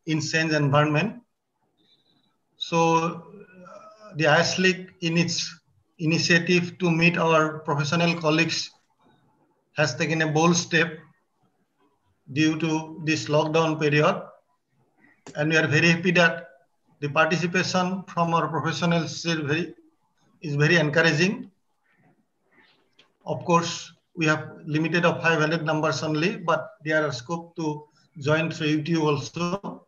in science environment. So the ISLIC in its initiative to meet our professional colleagues has taken a bold step due to this lockdown period. And we are very happy that the participation from our professionals is very encouraging. Of course, we have limited of 500 numbers only, but there are scope to join through YouTube also.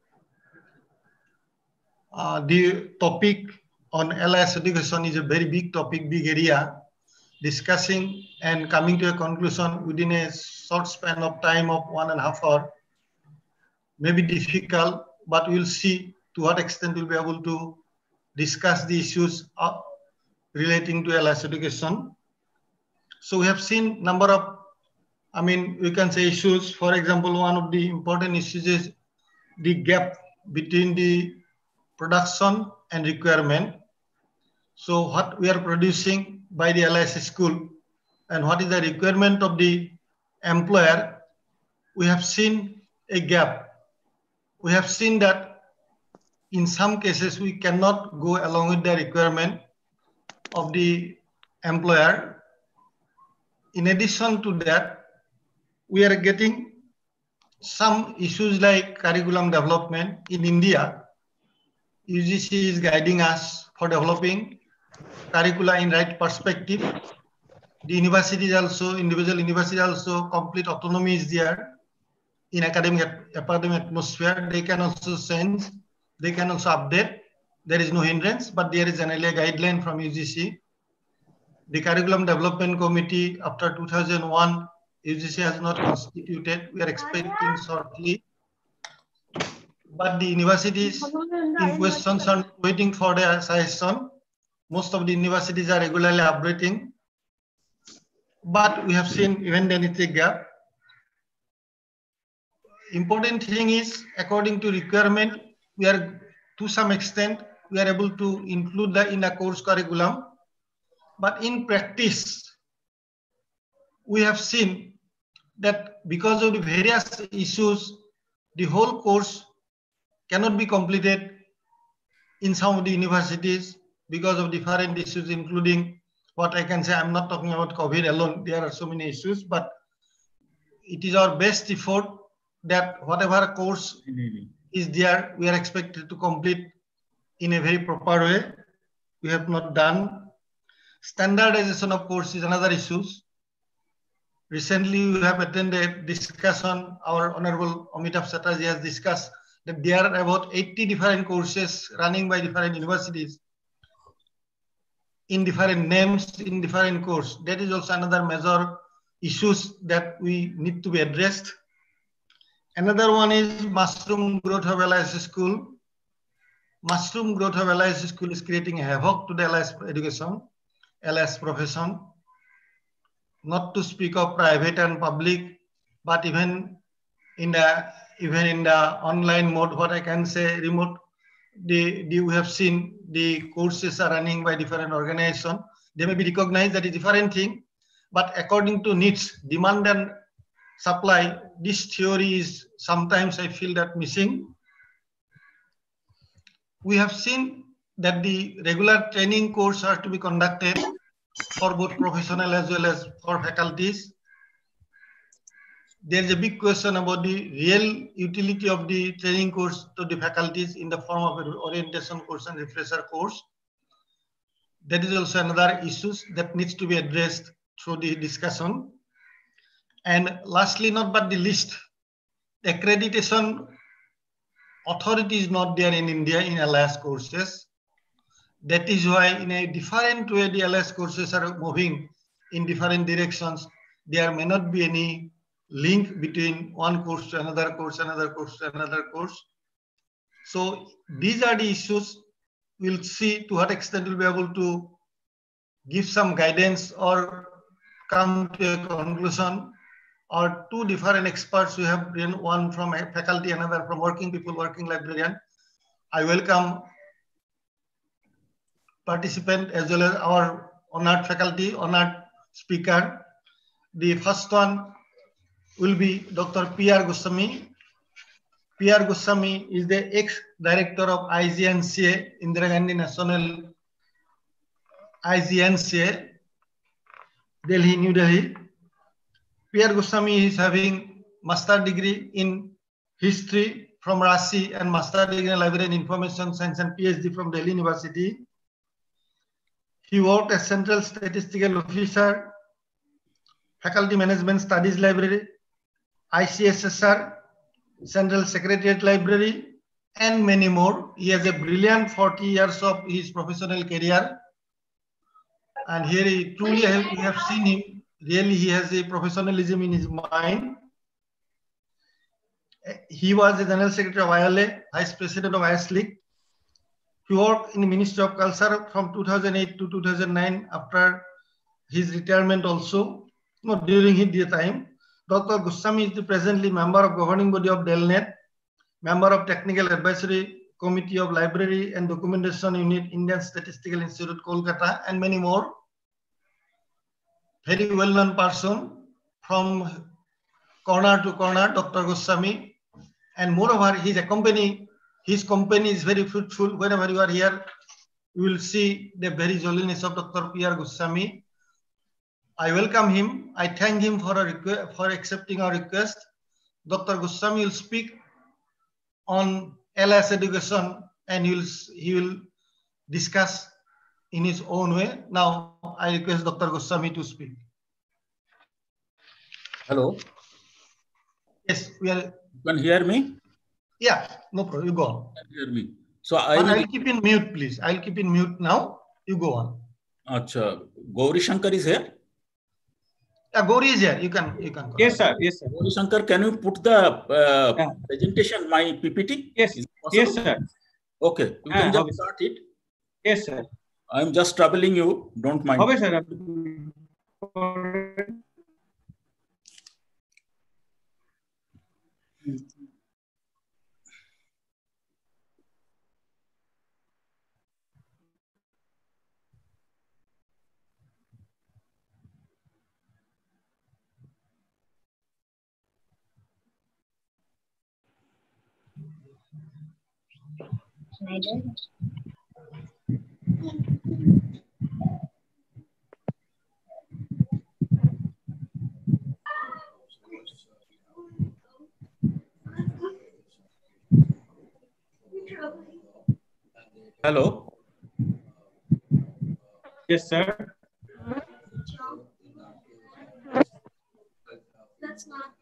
The topic on LIS education is a very big topic, big area. Discussing and coming to a conclusion within a short span of time of 1.5 hours may be difficult, but we'll see to what extent we'll be able to discuss the issues relating to LIS education. So we have seen number of, we can say issues. For example, one of the important issues is the gap between the production and requirement. So what we are producing by the LIS school and what is the requirement of the employer, we have seen a gap. We have seen that in some cases we cannot go along with the requirement of the employer. In addition to that, we are getting some issues like curriculum development. In India, UGC is guiding us for developing curricula in right perspective. The universities also, individual universities also, complete autonomy is there in academic atmosphere. They can also change, they can also update. There is no hindrance, but there is an earlier guideline from UGC. The Curriculum Development Committee after 2001, UGC has not constituted. We are expecting shortly. But the universities in questions are waiting for their suggestion. Most of the universities are regularly updating. But we have seen even then it's a gap. Important thing is, according to requirement, we are to some extent, we are able to include that in a course curriculum. But in practice, we have seen that because of the various issues, the whole course cannot be completed in some of the universities because of different issues, including what I can say, I'm not talking about COVID alone, there are so many issues, but it is our best effort that whatever course is there, we are expected to complete in a very proper way. We have not done. Standardization of course is another issue. Recently, we have attended discussion, our Honorable Amitav Chatterjee has discussed that there are about 80 different courses running by different universities in different names, in different courses. That is also another major issues that we need to be addressed. Another one is mushroom growth of LIS school. Mushroom growth of LIS school is creating a havoc to the LIS education, LIS profession. Not to speak of private and public, but even in the online mode, what I can say, remote, we have seen the courses are running by different organizations. They may be recognized that is a different thing, but according to needs, demand and supply, this theory is sometimes I feel that missing. We have seen that the regular training course are to be conducted for both professional as well as for faculties. There is a big question about the real utility of the training course to the faculties in the form of an orientation course and refresher course. That is also another issue that needs to be addressed through the discussion. And lastly, not but the least, accreditation authority is not there in India in LIS courses. That is why in a different way the LIS courses are moving in different directions. There may not be any link between one course to another course, another course to another course. So these are the issues. We'll see to what extent we'll be able to give some guidance or come to a conclusion. Or two different experts we have been, one from faculty, another from working people, working librarian. I welcome participant as well as our honored faculty, honored speaker. The first one will be Dr. P.R. Goswami. P.R. Goswami is the ex-director of IGNCA, Indira Gandhi National IGNCA, Delhi, New Delhi. P.R. Goswami is having master degree in history from Rashi and master degree in library and information science and PhD from Delhi University. He worked as Central Statistical Officer, Faculty Management Studies Library, ICSSR, Central Secretariat Library, and many more. He has a brilliant 40 years of his professional career. And here he truly we have seen him. Really, he has a professionalism in his mind. He was the General Secretary of ILA, Vice President of ISLIC. He worked in the Ministry of Culture from 2008 to 2009 after his retirement also, during his time. Dr. Goswami is the presently member of governing body of DELNET, member of Technical Advisory Committee of Library and Documentation Unit, Indian Statistical Institute, Kolkata, and many more. Very well-known person from corner to corner, Dr. Goswami. And moreover, his company is very fruitful. Whenever you are here, you will see the very jolliness of Dr. P.R. Goswami. I welcome him. I thank him for accepting our request. Dr. Goswami will speak on LS education and he will discuss in his own way. Now, I request Dr. Goswami to speak. Hello. Yes, we are. You can hear me? Yeah, no problem. You go on. You can hear me. So I'll keep in mute, please. I'll keep in mute now. You go on. Acha. Gauri Shankar is here? Yeah, Gauri is here. You can. Yes, sir. Yes, sir. Gauri Shankar, can you put the presentation, my PPT? Yes. Yes, sir. Okay. You can just start it. Yes, sir. I'm just troubling you. Don't mind. Okay, sir. Hello. Yes, sir. That's not.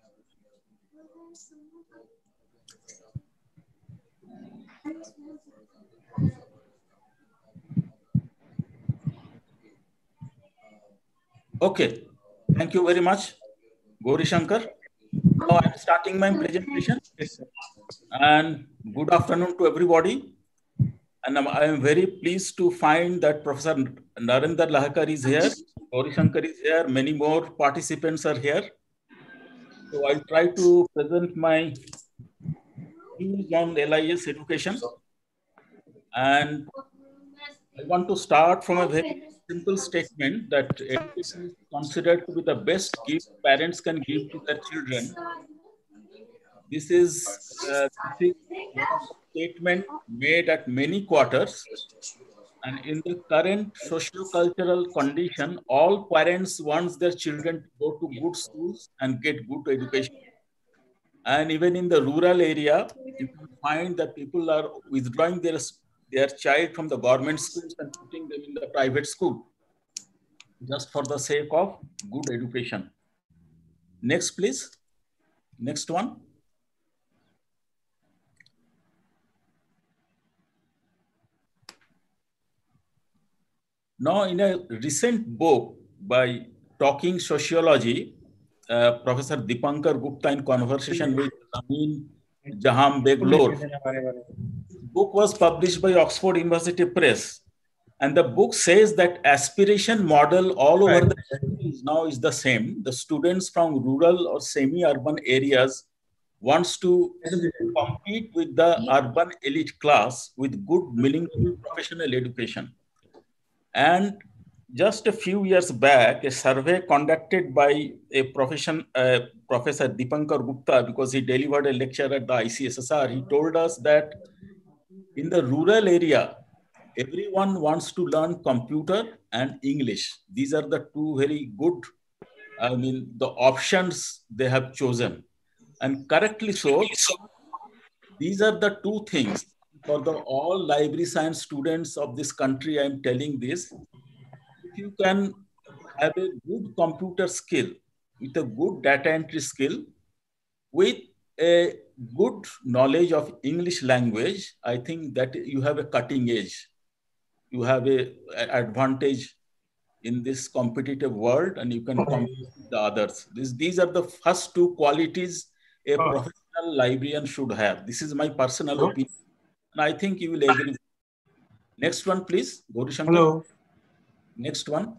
Okay. Thank you very much, Gauri Shankar. Now I'm starting my presentation. Yes, sir. And good afternoon to everybody. And I am very pleased to find that Professor Narendra Lahakar is here, Gauri Shankar is here, many more participants are here. So I'll try to present my views on LIS education. And I want to start from a very simple statement that education is considered to be the best gift parents can give to their children. This is a statement made at many quarters. And in the current socio-cultural condition, all parents want their children to go to good schools and get good education. And even in the rural area, you can find that people are withdrawing their child from the government schools and putting them in the private school, just for the sake of good education. Next, please. Next one. Now, in a recent book by Talking Sociology, Professor Dipankar Gupta in conversation with Amin Jaham Beglor, the book was published by Oxford University Press. And the book says that aspiration model all over the country now is the same. The students from rural or semi-urban areas wants to compete with the urban elite class with good, meaningful professional education. And just a few years back, a survey conducted by a Professor Dipankar Gupta, because he delivered a lecture at the ICSSR, he told us that in the rural area, everyone wants to learn computer and English. These are the two very good, the options they have chosen. And correctly so, these are the two things for the all library science students of this country. I'm telling this. If you can have a good computer skill with a good data entry skill, with a good knowledge of English language, I think that you have a cutting edge. You have a advantage in this competitive world, and you can compete with the others. These are the first two qualities a professional librarian should have. This is my personal opinion, and I think you will agree. Next one, please, Gauri Shankar. Hello. Next one.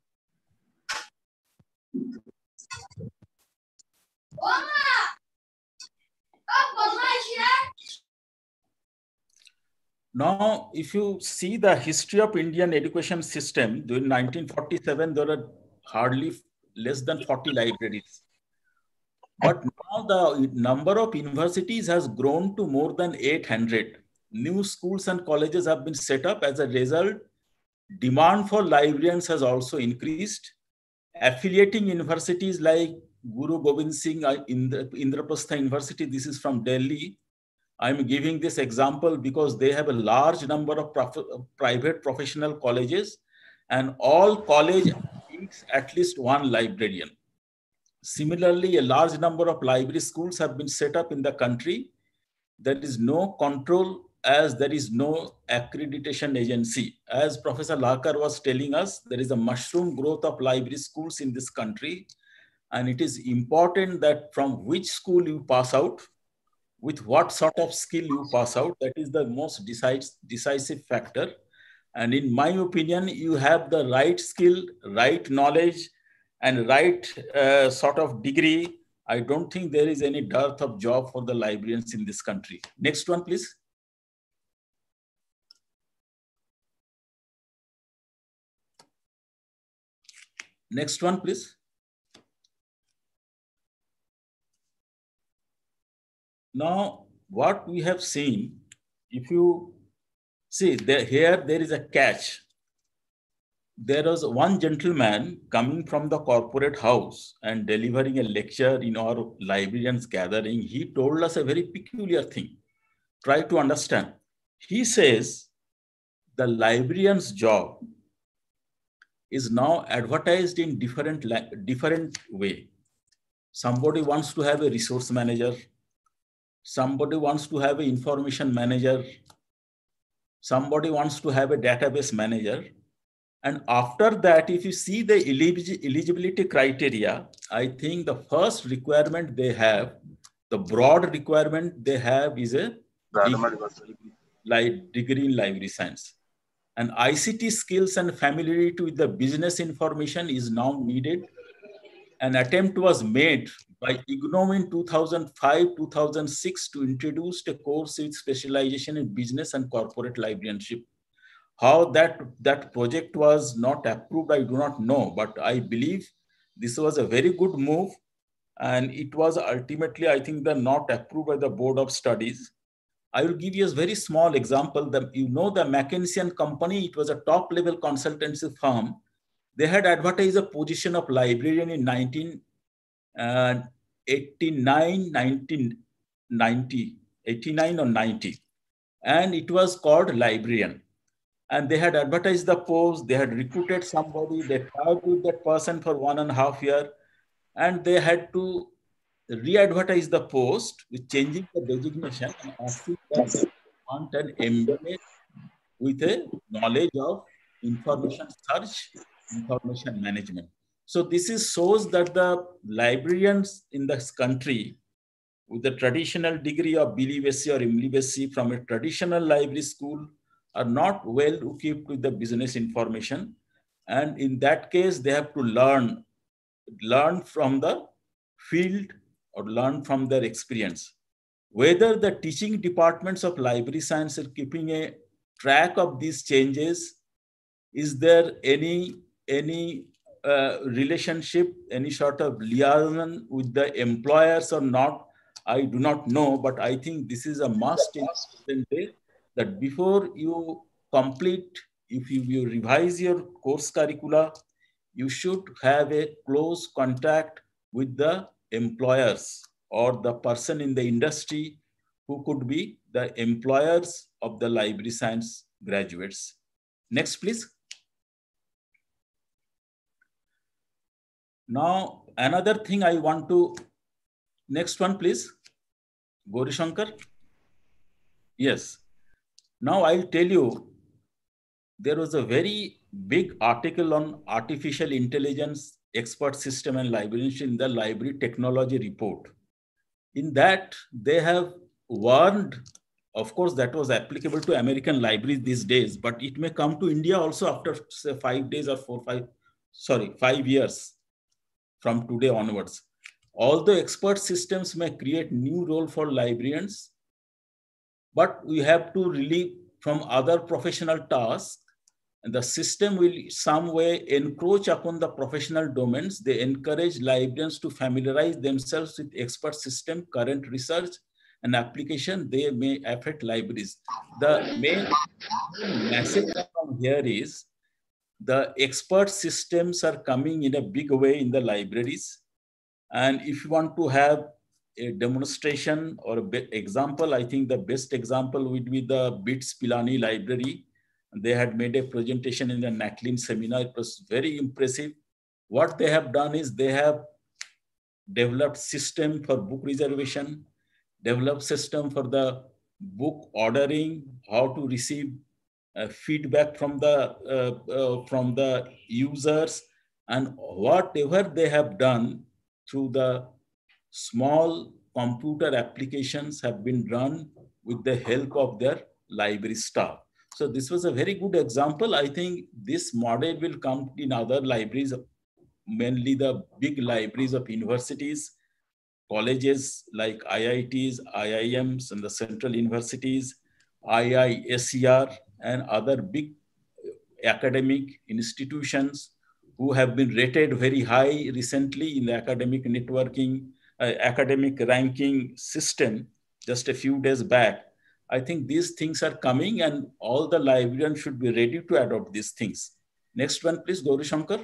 Now, if you see the history of Indian education system, during 1947, there were hardly less than 40 libraries. But now the number of universities has grown to more than 800. New schools and colleges have been set up. As a result, demand for librarians has also increased. Affiliating universities like Guru Gobind Singh Indraprastha University, this is from Delhi. I'm giving this example because they have a large number of private professional colleges, and all college needs at least one librarian. Similarly, a large number of library schools have been set up in the country. There is no control as there is no accreditation agency. As Professor Lahakar was telling us, there is a mushroom growth of library schools in this country. And it is important that from which school you pass out, with what sort of skill you pass out, that is the most decisive factor. And in my opinion, you have the right skill, right knowledge, and right sort of degree. I don't think there is any dearth of job for the librarians in this country. Next one, please. Next one, please. Now, what we have seen, if you see here, there is a catch. There was one gentleman coming from the corporate house and delivering a lecture in our librarians gathering. He told us a very peculiar thing. Try to understand. He says the librarian's job is now advertised in different way. Somebody wants to have a resource manager. Somebody wants to have an information manager. Somebody wants to have a database manager. And after that, if you see the eligibility criteria, I think the first requirement they have, the broad requirement they have is a degree in library science. And ICT skills and familiarity with the business information is now needed. An attempt was made by IGNOU in 2005-2006 to introduce a course with specialization in business and corporate librarianship. How that project was not approved, I do not know, but I believe this was a very good move, and it was ultimately, I think, not approved by the Board of Studies. I will give you a very small example. The McKinsey & Company, it was a top-level consultancy firm. They had advertised a position of librarian in 89 or 90, and it was called librarian. And they had advertised the post, they had recruited somebody, they talked with that person for 1.5 years, and they had to re-advertise the post with changing the designation and asking that they want an MBA with a knowledge of information search, information management. So this shows that the librarians in this country with the traditional degree of BLSC or MLSC from a traditional library school are not well equipped with the business information. And in that case, they have to learn from the field or learn from their experience. Whether the teaching departments of library science are keeping a track of these changes, is there any any relationship, any sort of liaison with the employers or not, I do not know, but I think this is a must in present day, that before you complete, if you revise your course curricula, you should have a close contact with the employers or the person in the industry who could be the employers of the library science graduates. Next, please. Now, another thing I want to, next one, please. Gauri Shankar. Yes. Now I'll tell you, there was a very big article on artificial intelligence, expert system and librarianship in the library technology report. In that, they have warned, of course, that was applicable to American libraries these days, but it may come to India also after, say, 5 days or 5 years from today onwards. Although expert systems may create new role for librarians, but we have to relieve from other professional tasks, and the system will some way encroach upon the professional domains. They encourage librarians to familiarize themselves with expert system, current research, and application. They may affect libraries. The main message from here is the expert systems are coming in a big way in the libraries. And if you want to have a demonstration or an example, I think the best example would be the BITS Pilani library. They had made a presentation in the NACLIN seminar. It was very impressive. What they have done is they have developed system for book reservation, developed system for the book ordering, how to receive feedback from the users, and whatever they have done through the small computer applications have been run with the help of their library staff. So this was a very good example. I think this model will come in other libraries, mainly the big libraries of universities, colleges like IITs, IIMs, and the central universities, IISER, and other big academic institutions who have been rated very high recently in the academic networking, academic ranking system just a few days back. I think these things are coming and all the librarians should be ready to adopt these things. Next one, please, Gauri Shankar.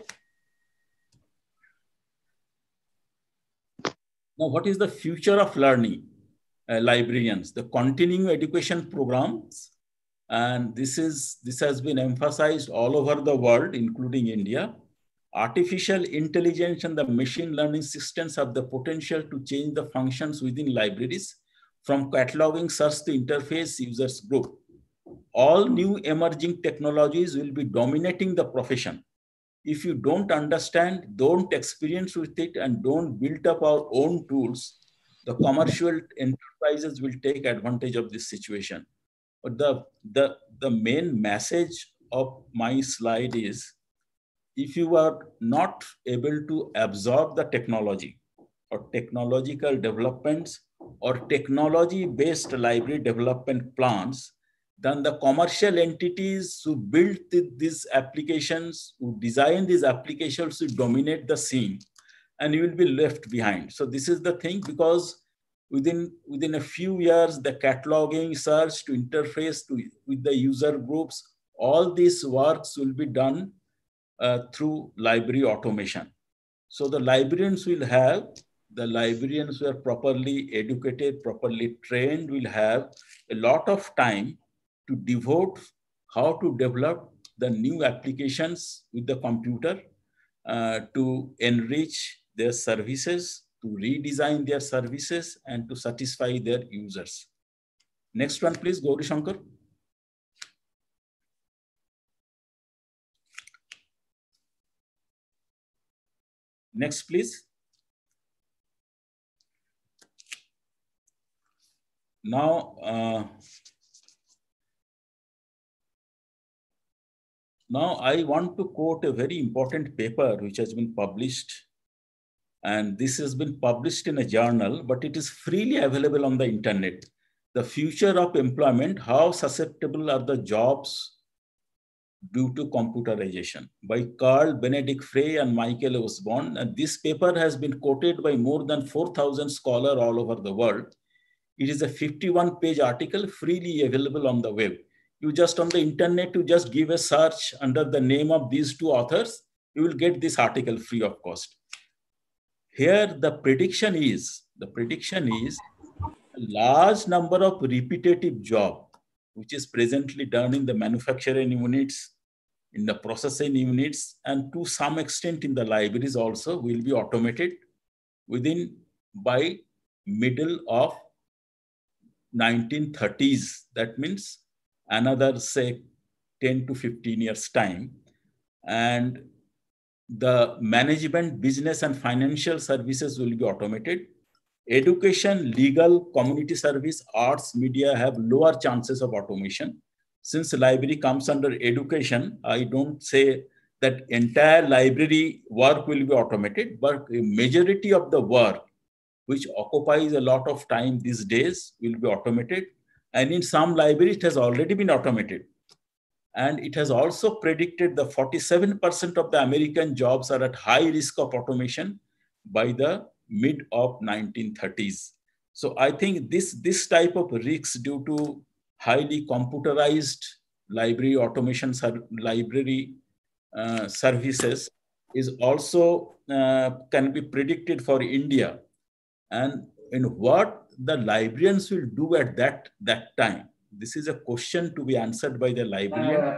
Now, what is the future of learning? Librarians, the continuing education programs, and this has been emphasized all over the world, including India. Artificial intelligence and the machine learning systems have the potential to change the functions within libraries, from cataloging search to interface users group. All new emerging technologies will be dominating the profession. If you don't understand, don't experience with it, and don't build up our own tools, the commercial enterprises will take advantage of this situation. But the main message of my slide is, if you are not able to absorb the technology or technological developments or technology-based library development plans, then the commercial entities who build these applications, who design these applications, will dominate the scene, and you will be left behind. So this is the thing, because within a few years, the cataloging, search to interface with the user groups, all these works will be done through library automation. So the librarians who are properly educated, properly trained, will have a lot of time to devote how to develop the new applications with the computer, to enrich their services, to redesign their services, and to satisfy their users. Next one, please, Gauri Shankar. Next, please. Now I want to quote a very important paper which has been published. And this has been published in a journal, but it is freely available on the internet. The future of employment, how susceptible are the jobs due to computerization by Carl Benedict Frey and Michael Osborne. And this paper has been quoted by more than 4,000 scholars all over the world. It is a 51-page article freely available on the web. You just on the internet, you just give a search under the name of these two authors, you will get this article free of cost. Here, the prediction is a large number of repetitive job, which is presently done in the manufacturing units, in the processing units, and to some extent in the libraries also will be automated by middle of 1930s. That means another, say, 10 to 15 years time. And the management, business, and financial services will be automated. Education, legal, community service, arts, media have lower chances of automation. Since the library comes under education, I don't say that entire library work will be automated, but a majority of the work which occupies a lot of time these days will be automated. And in some libraries, it has already been automated. And it has also predicted that 47% of the American jobs are at high risk of automation by the mid of 1930s. So I think this type of risks due to highly computerized library automation, library services is also can be predicted for India. And in what the librarians will do at that time. This is a question to be answered by the librarian.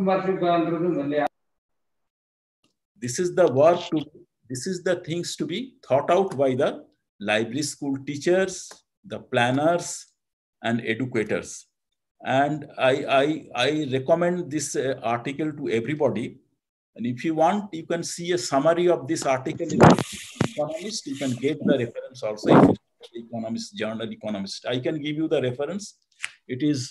This is the work this is the things to be thought out by the library school teachers, the planners, and educators. And I recommend this article to everybody. And if you want, you can see a summary of this article in The Economist. You can get the reference also if it's Economist, Journal Economist. I can give you the reference. It is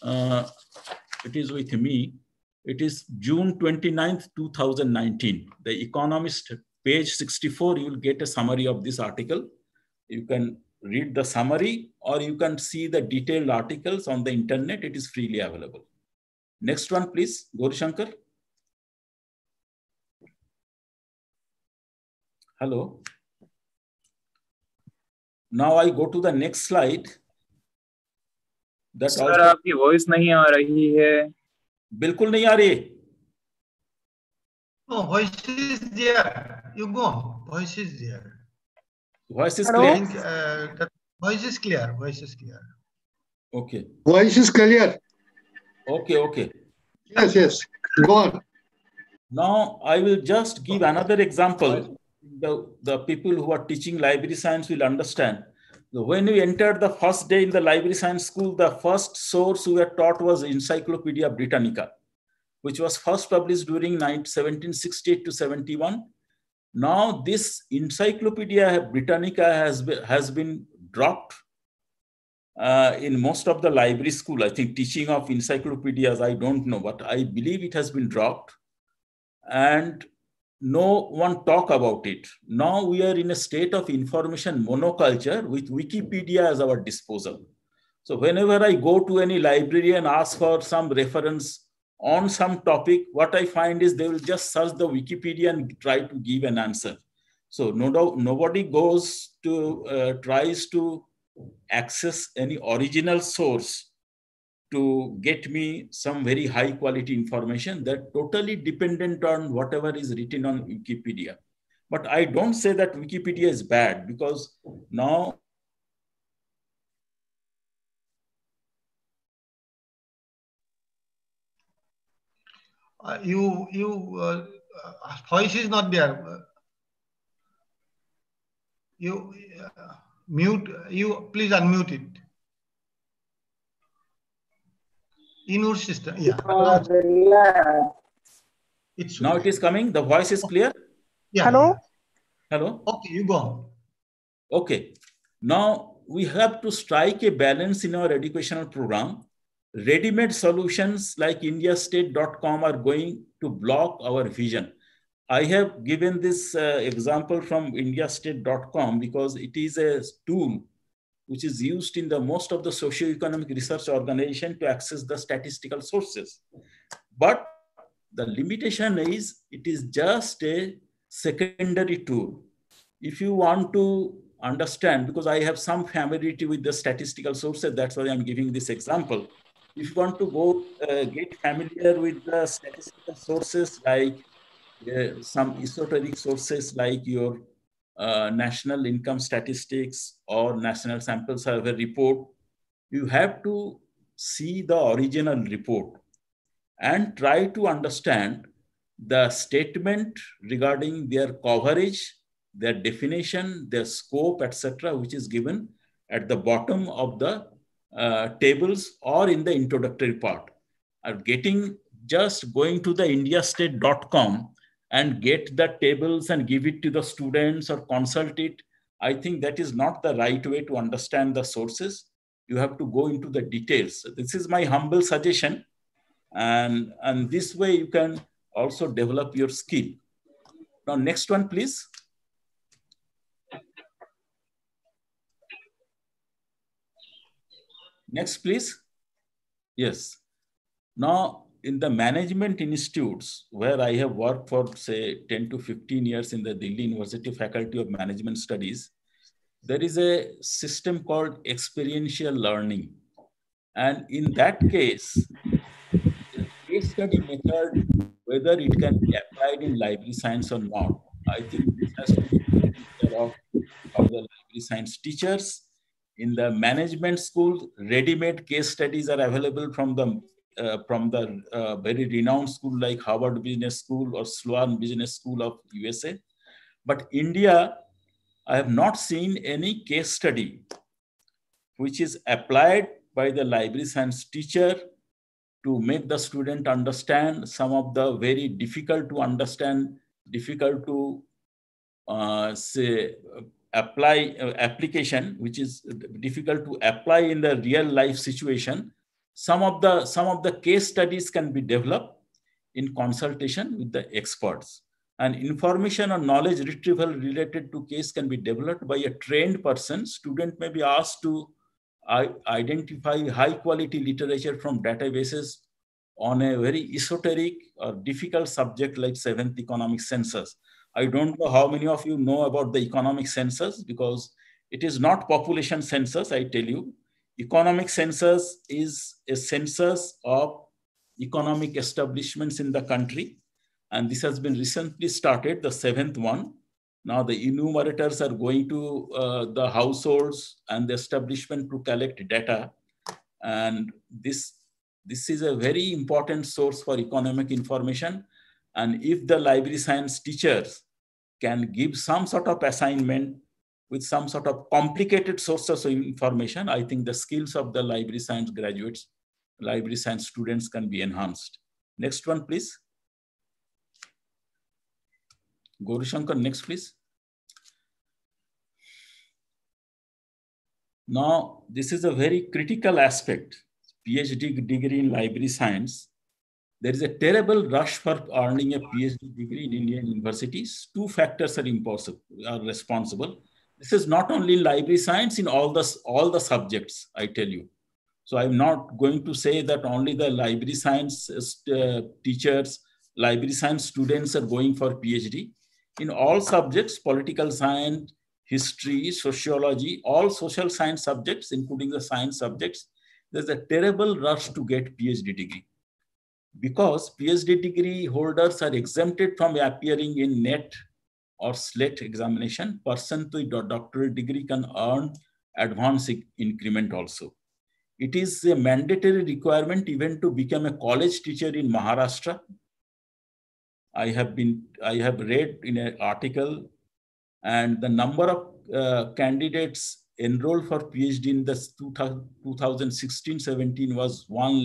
with me. It is June 29th, 2019. The Economist, page 64, you will get a summary of this article. You can read the summary or you can see the detailed articles on the internet. It is freely available. Next one, please, Gaurishankar. Hello. Now I go to the next slide. Sir आपकी voice नहीं आ रही है. बिल्कुल नहीं आ रही. No, voice is there. You go. Voice is there. Voice is clear. Voice is clear. Voice is clear. Okay. Voice is clear. Okay. Yes. Go on. Now I will just give another example. The people who are teaching library science will understand. When we entered the first day in the library science school, the first source we were taught was Encyclopedia Britannica, which was first published during 1768 to 71. Now this Encyclopedia Britannica has been dropped in most of the library school. I think teaching of encyclopedias, I don't know, but I believe it has been dropped. And no one talk about it. Now we are in a state of information monoculture with Wikipedia as our disposal. So whenever I go to any library and ask for some reference on some topic, what I find is they will just search the Wikipedia and try to give an answer. So nobody goes to, tries to access any original source to get me some very high quality information that totally dependent on whatever is written on Wikipedia. But I don't say that Wikipedia is bad, because now voice is not there. Mute. You please unmute it. In your system, yeah. Now it is coming. The voice is clear. Yeah. Hello. Hello. Okay, you go on. Okay. Now we have to strike a balance in our educational program. Ready-made solutions like indiastate.com are going to block our vision. I have given this example from indiastate.com because it is a tool which is used in the most of the socio-economic research organization to access the statistical sources. But the limitation is it is just a secondary tool. If you want to understand, because I have some familiarity with the statistical sources, that's why I'm giving this example. If you want to go get familiar with the statistical sources, like some esoteric sources like your national income statistics or national sample survey report, you have to see the original report and try to understand the statement regarding their coverage, their definition, their scope, etc., which is given at the bottom of the tables or in the introductory part. Just going to the indiastate.com and get the tables and give it to the students or consult it, I think that is not the right way to understand the sources. You have to go into the details. This is my humble suggestion. And this way you can also develop your skill. Now, next one, please. Next, please. Yes. Now, in the management institutes where I have worked for, say, 10 to 15 years in the Delhi University Faculty of Management Studies, there is a system called experiential learning. And in that case, the case study method, whether it can be applied in library science or not, I think this has to be taken care of by the library science teachers. In the management school, ready-made case studies are available from the very renowned school like Harvard Business School or Sloan Business School of USA. But India, I have not seen any case study which is applied by the library science teacher to make the student understand some of the very difficult to understand, difficult to application, which is difficult to apply in the real life situation. Some of the case studies can be developed in consultation with the experts. And information or knowledge retrieval related to case can be developed by a trained person. Student may be asked to identify high quality literature from databases on a very esoteric or difficult subject like 7th economic census. I don't know how many of you know about the economic census, because it is not population census, I tell you. Economic census is a census of economic establishments in the country. And this has been recently started, the 7th one. Now the enumerators are going to the households and the establishment to collect data. And this is a very important source for economic information. And if the library science teachers can give some sort of assignment with some sort of complicated sources of information, I think the skills of the library science graduates, library science students can be enhanced. Next one, please. Gaurashankar, next, please. Now, this is a very critical aspect. PhD degree in library science. There is a terrible rush for earning a PhD degree in Indian universities. Two factors are responsible. This is not only in library science, in all the subjects, I tell you. So I'm not going to say that only the library science teachers, library science students are going for PhD. In all subjects, political science, history, sociology, all social science subjects, including the science subjects, there's a terrible rush to get PhD degree. Because PhD degree holders are exempted from appearing in NET or SLET examination, person with a doctoral degree can earn advance increment also. It is a mandatory requirement even to become a college teacher in Maharashtra. I have read in an article, and the number of candidates enrolled for PhD in the 2016-17 was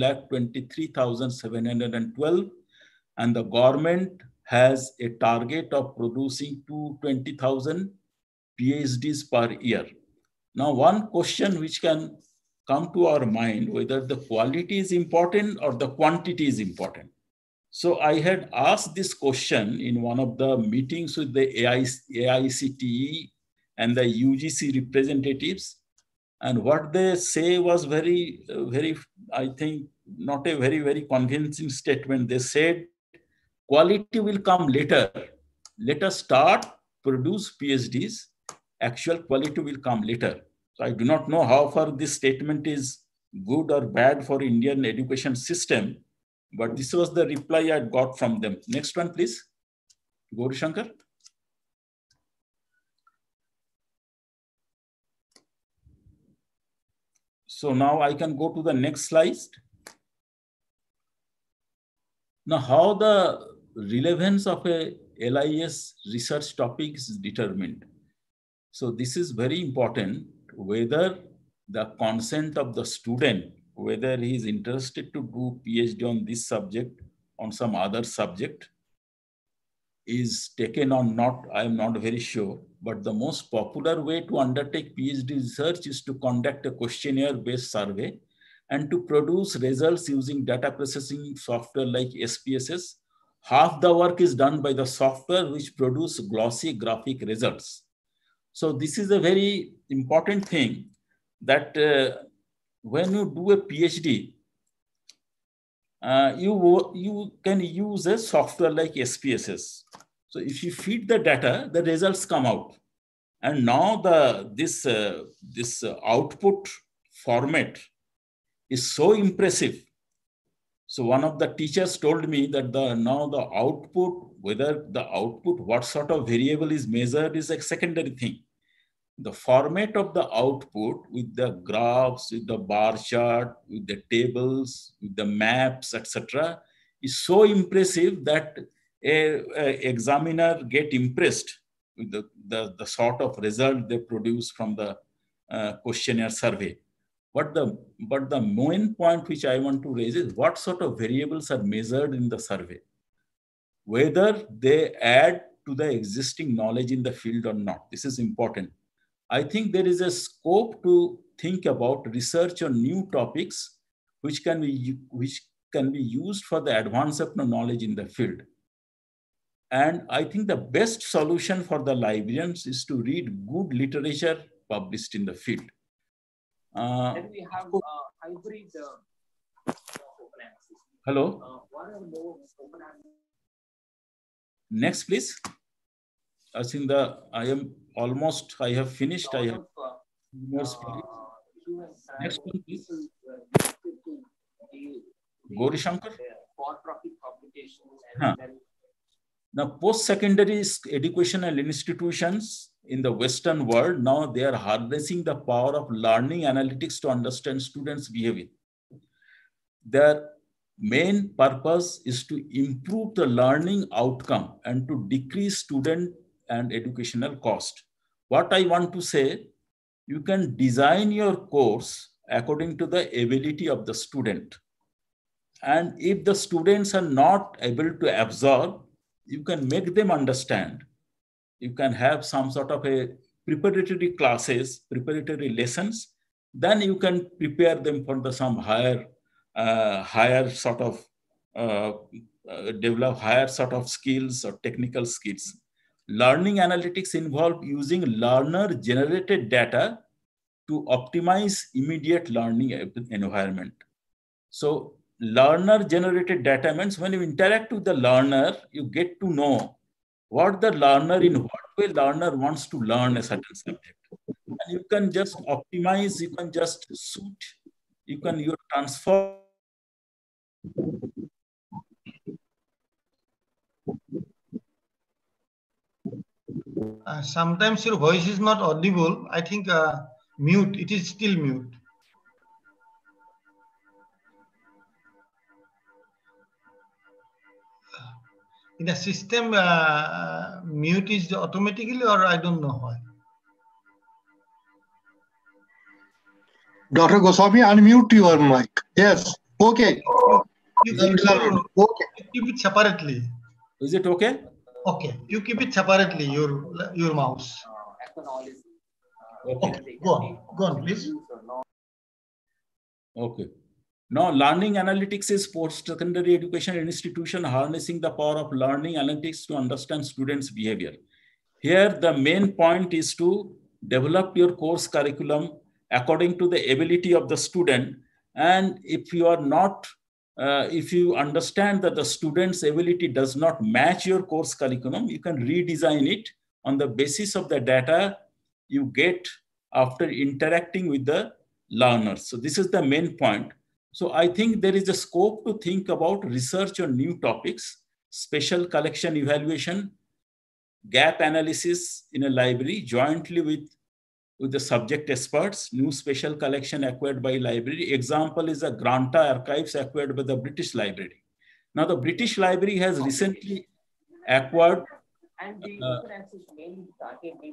1,23,712, and the government has a target of producing 220,000 PhDs per year. Now, one question which can come to our mind, whether the quality is important or the quantity is important. So I had asked this question in one of the meetings with the AICTE and the UGC representatives. And what they say was very, I think, not a very, very convincing statement. They said Quality will come later. Let us start, produce PhDs. Actual quality will come later. So I do not know how far this statement is good or bad for Indian education system, but this was the reply I got from them. Next one, please. Gauri Shankar. So now I can go to the next slide. Now, how the relevance of a LIS research topic is determined. So this is very important, whether the consent of the student, whether he is interested to do PhD on this subject, on some other subject, is taken or not, I am not very sure. But the most popular way to undertake PhD research is to conduct a questionnaire-based survey and to produce results using data processing software like SPSS. Half the work is done by the software which produce glossy graphic results. So this is a very important thing that when you do a PhD, you can use a software like SPSS. So if you feed the data, the results come out. And now this output format is so impressive. So one of the teachers told me that now the output, what sort of variable is measured is a secondary thing. The format of the output with the graphs, with the bar chart, with the tables, with the maps, etc., is so impressive that a examiner get impressed with the sort of result they produce from the questionnaire survey. But the main point which I want to raise is what sort of variables are measured in the survey, whether they add to the existing knowledge in the field or not. This is important. I think there is a scope to think about research on new topics which can be used for the advancement of knowledge in the field. And I think the best solution for the librarians is to read good literature published in the field. Then we have hybrid open access. Hello? What are more open access? Next, please. I think I have finished. I have more space. Next one, please. Gauri Shankar. For-profit publications and then now, post-secondary educational institutions in the Western world, now they are harnessing the power of learning analytics to understand students' behavior. Their main purpose is to improve the learning outcome and to decrease student and educational cost. What I want to say, you can design your course according to the ability of the student. And if the students are not able to absorb, you can make them understand. You can have some sort of a preparatory classes, preparatory lessons. Then you can prepare them for some higher sort of develop higher sort of skills or technical skills. Learning analytics involve using learner-generated data to optimize immediate learning environment. So learner-generated data means when you interact with the learner, you get to know what the learner, in what way learner wants to learn a certain subject. And you can just optimize, you can just suit, you transform. Sometimes your voice is not audible. I think mute, it is still mute. In a system, mute is automatically, or I don't know why. Dr. Goswami, unmute your mic. Yes. Okay. You keep it separately. Is it okay? Okay. You keep it separately, your mouse. Okay. Go on, please. Okay. Now, learning analytics is post-secondary education institution harnessing the power of learning analytics to understand students' behavior. Here, the main point is to develop your course curriculum according to the ability of the student. And if you are not if you understand that the student's ability does not match your course curriculum, you can redesign it on the basis of the data you get after interacting with the learners. So this is the main point. So I think there is a scope to think about research on new topics, special collection evaluation, gap analysis in a library jointly with the subject experts, new special collection acquired by library. Example is the Granta archives acquired by the British Library. Now the British Library has recently acquired. And the open access mainly started with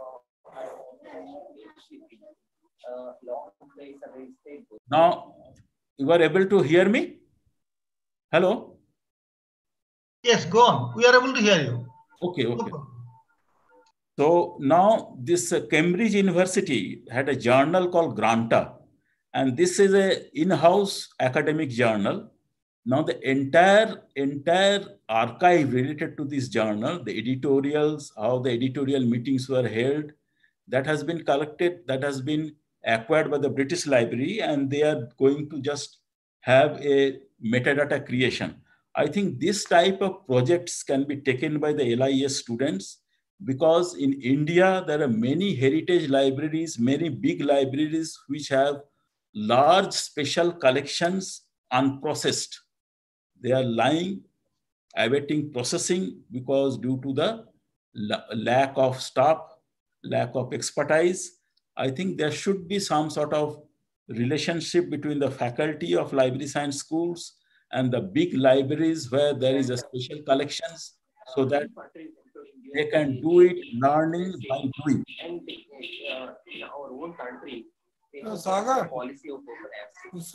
Now, you are able to hear me? Hello? Yes, go on. We are able to hear you. Okay, okay. So now this Cambridge University had a journal called Granta, and this is a in-house academic journal. Now the entire archive related to this journal, the editorials, how the editorial meetings were held, that has been collected, that has been acquired by the British Library, and they are going to just have a metadata creation. I think this type of projects can be taken by the LIS students, because in India, there are many heritage libraries, many big libraries which have large special collections unprocessed. They are lying, awaiting processing, because due to the lack of staff, lack of expertise, I think there should be some sort of relationship between the faculty of library science schools and the big libraries where there is a special collections, so that they can do it learning by doing. And in our own country, they have a policy of open access.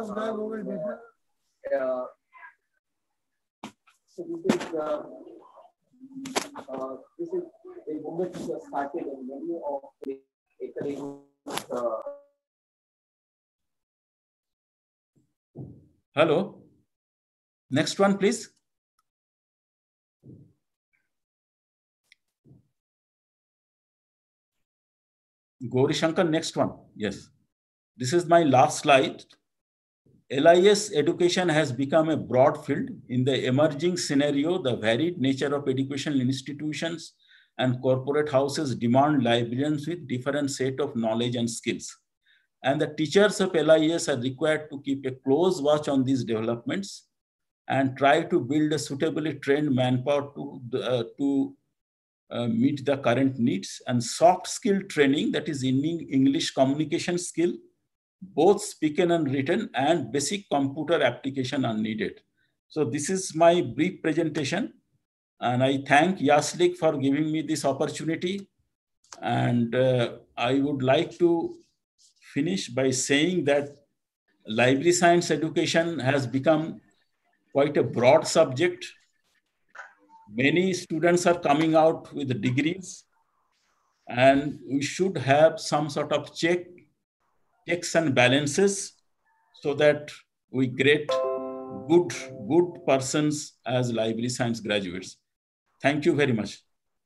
So this is the movement which was started in many of the academic. Hello. Next one, please. Gauri Shankar, next one. Yes. This is my last slide. LIS education has become a broad field. In the emerging scenario, the varied nature of educational institutions and corporate houses demand librarians with different set of knowledge and skills. And the teachers of LIS are required to keep a close watch on these developments and try to build a suitably trained manpower to meet the current needs. And soft skill training, that is in English communication skill, both spoken and written, and basic computer application are needed. So this is my brief presentation, and I thank Yaslik for giving me this opportunity. And I would like to finish by saying that library science education has become quite a broad subject. Many students are coming out with degrees, and we should have some sort of checks and balances so that we get good persons as library science graduates. Thank you very much.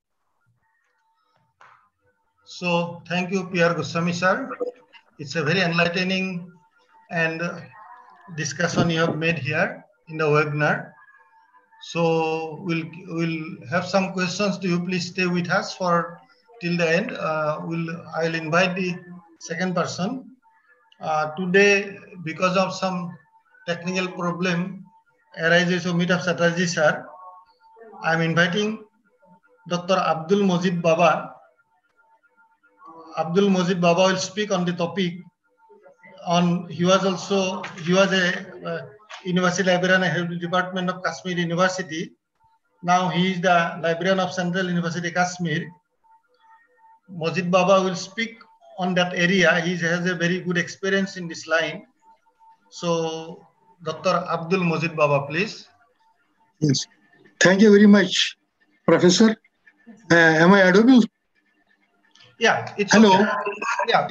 So thank you, P.R. Goswami sir. It's a very enlightening and discussion you have made here in the webinar. So we'll have some questions. Do you please stay with us for till the end? I'll invite the second person. Today, because of some technical problem arises to meet up Satarji sir, I'm inviting Dr. Abdul Mojid Baba. Abdul Mojid Baba will speak on the topic. He was a university librarian at the Department of Kashmir University. Now he is the librarian of Central University Kashmir. Mojid Baba will speak on that area. He has a very good experience in this line. So, Dr. Abdul Mojid Baba, please. Yes. Thank you very much, Professor. Am I audible? Yeah, it's hello. Okay. Yeah.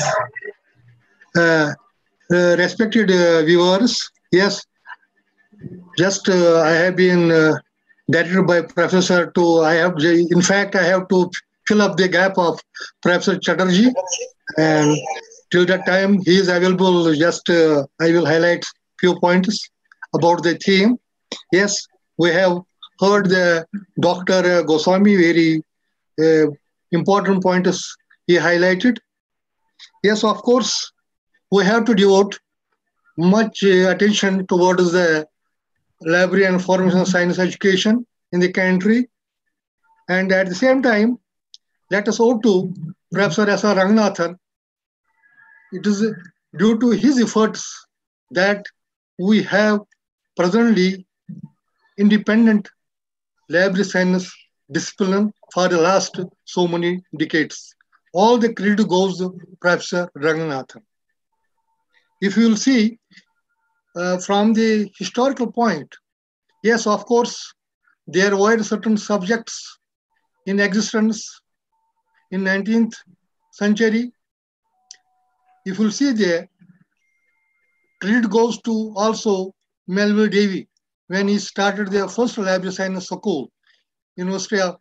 Yes. Respected viewers, yes. Just I have been directed by Professor to. I have to fill up the gap of Professor Chatterjee, and till that time he is available, just I will highlight few points. about the theme. Yes, we have heard the Dr. Goswami very important points he highlighted. Yes, of course, we have to devote much attention towards the library and information science education in the country. And at the same time, let us owe to Professor S.R. Ranganathan. It is due to his efforts that we have presently independent library science discipline for the last so many decades. All the credit goes to Professor Ranganathan. If you will see from the historical point, yes, of course, there were certain subjects in existence in 19th century. If you see there, credit goes to also Melville Davey when he started the first library science school, University of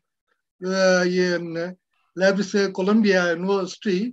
Columbia University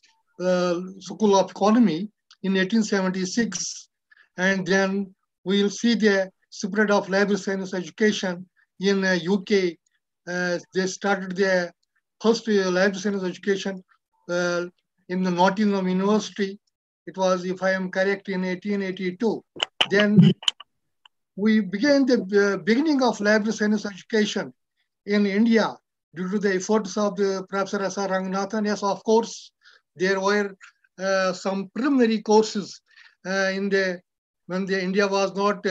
School of Economy in 1876, and then we will see the spread of library science education in UK. They started their first library science education in the Nottingham University. It was, if I am correct, in 1882. Then we began the beginning of library science education in India due to the efforts of the Professor S.R. Ranganathan. Yes, of course, there were some preliminary courses when the India was not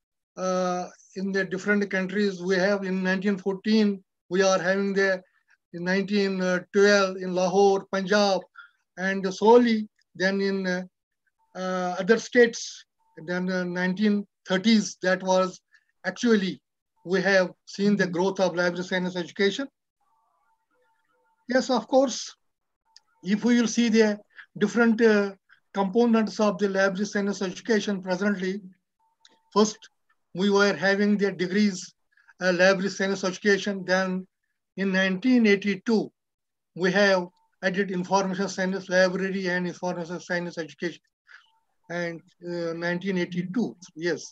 in the different countries. We have in 1914, we are having the in 1912 in Lahore, Punjab, and slowly then in other states. Then 1930s, that was actually we have seen the growth of library science education. Yes, of course, if we will see the different components of the library science education presently, first we were having the degrees library science education. Then in 1982, we have added information science library and information science education. And 1982, yes.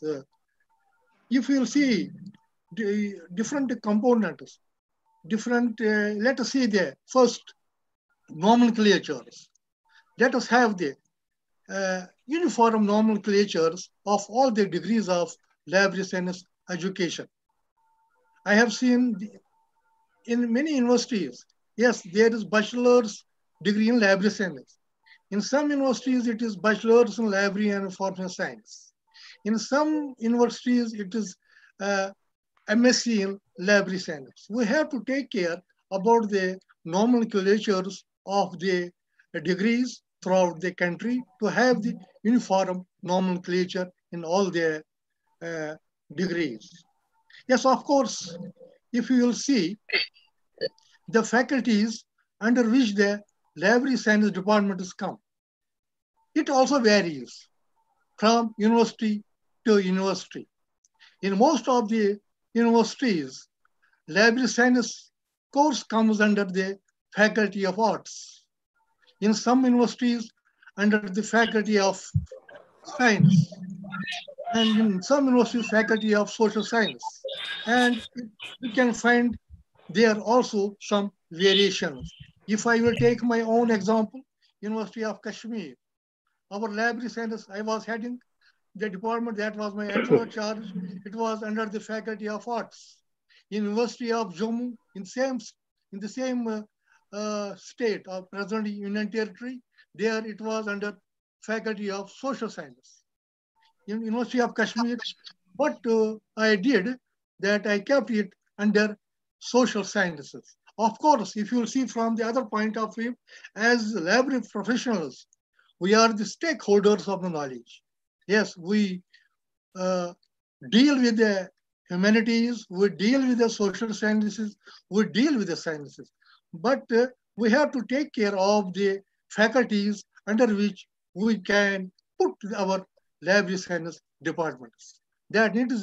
If you will see the different components, different, let us see the first nomenclatures. Let us have the uniform nomenclatures of all the degrees of library science education. I have seen in many universities, yes, there is bachelor's degree in library science. In some universities, it is bachelor's in library and information science. In some universities, it is MSc in library science. We have to take care about the nomenclatures of the degrees throughout the country to have the uniform nomenclature in all the degrees. Yes, of course, if you will see the faculties under which the library science department is come, it also varies from university to university. In most of the universities, library science course comes under the Faculty of Arts. In some universities, under the Faculty of Science. And in some universities, Faculty of Social Science. And you can find there also some variations. If I will take my own example, University of Kashmir, our library science, I was heading the department, that was my actual charge. It was under the Faculty of Arts. University of Jammu, in the same state of present Union Territory, there it was under Faculty of Social Science. In University of Kashmir, what I did, that I kept it under Social Sciences. Of course, if you see from the other point of view, as library professionals, we are the stakeholders of the knowledge. Yes, we deal with the humanities, we deal with the social sciences, we deal with the sciences. But we have to take care of the faculties under which we can put our library science departments. That needs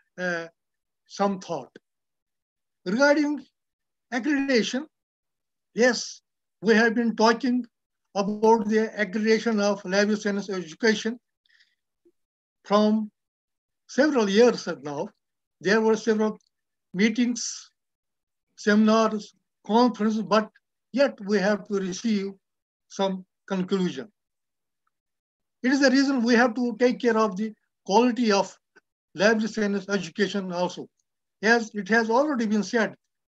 some thought. Regarding accreditation, yes, we have been talking about the accreditation of library science education from several years now. There were several meetings, seminars, conferences, but yet we have to receive some conclusion. It is the reason we have to take care of the quality of library science education also. As it has already been said,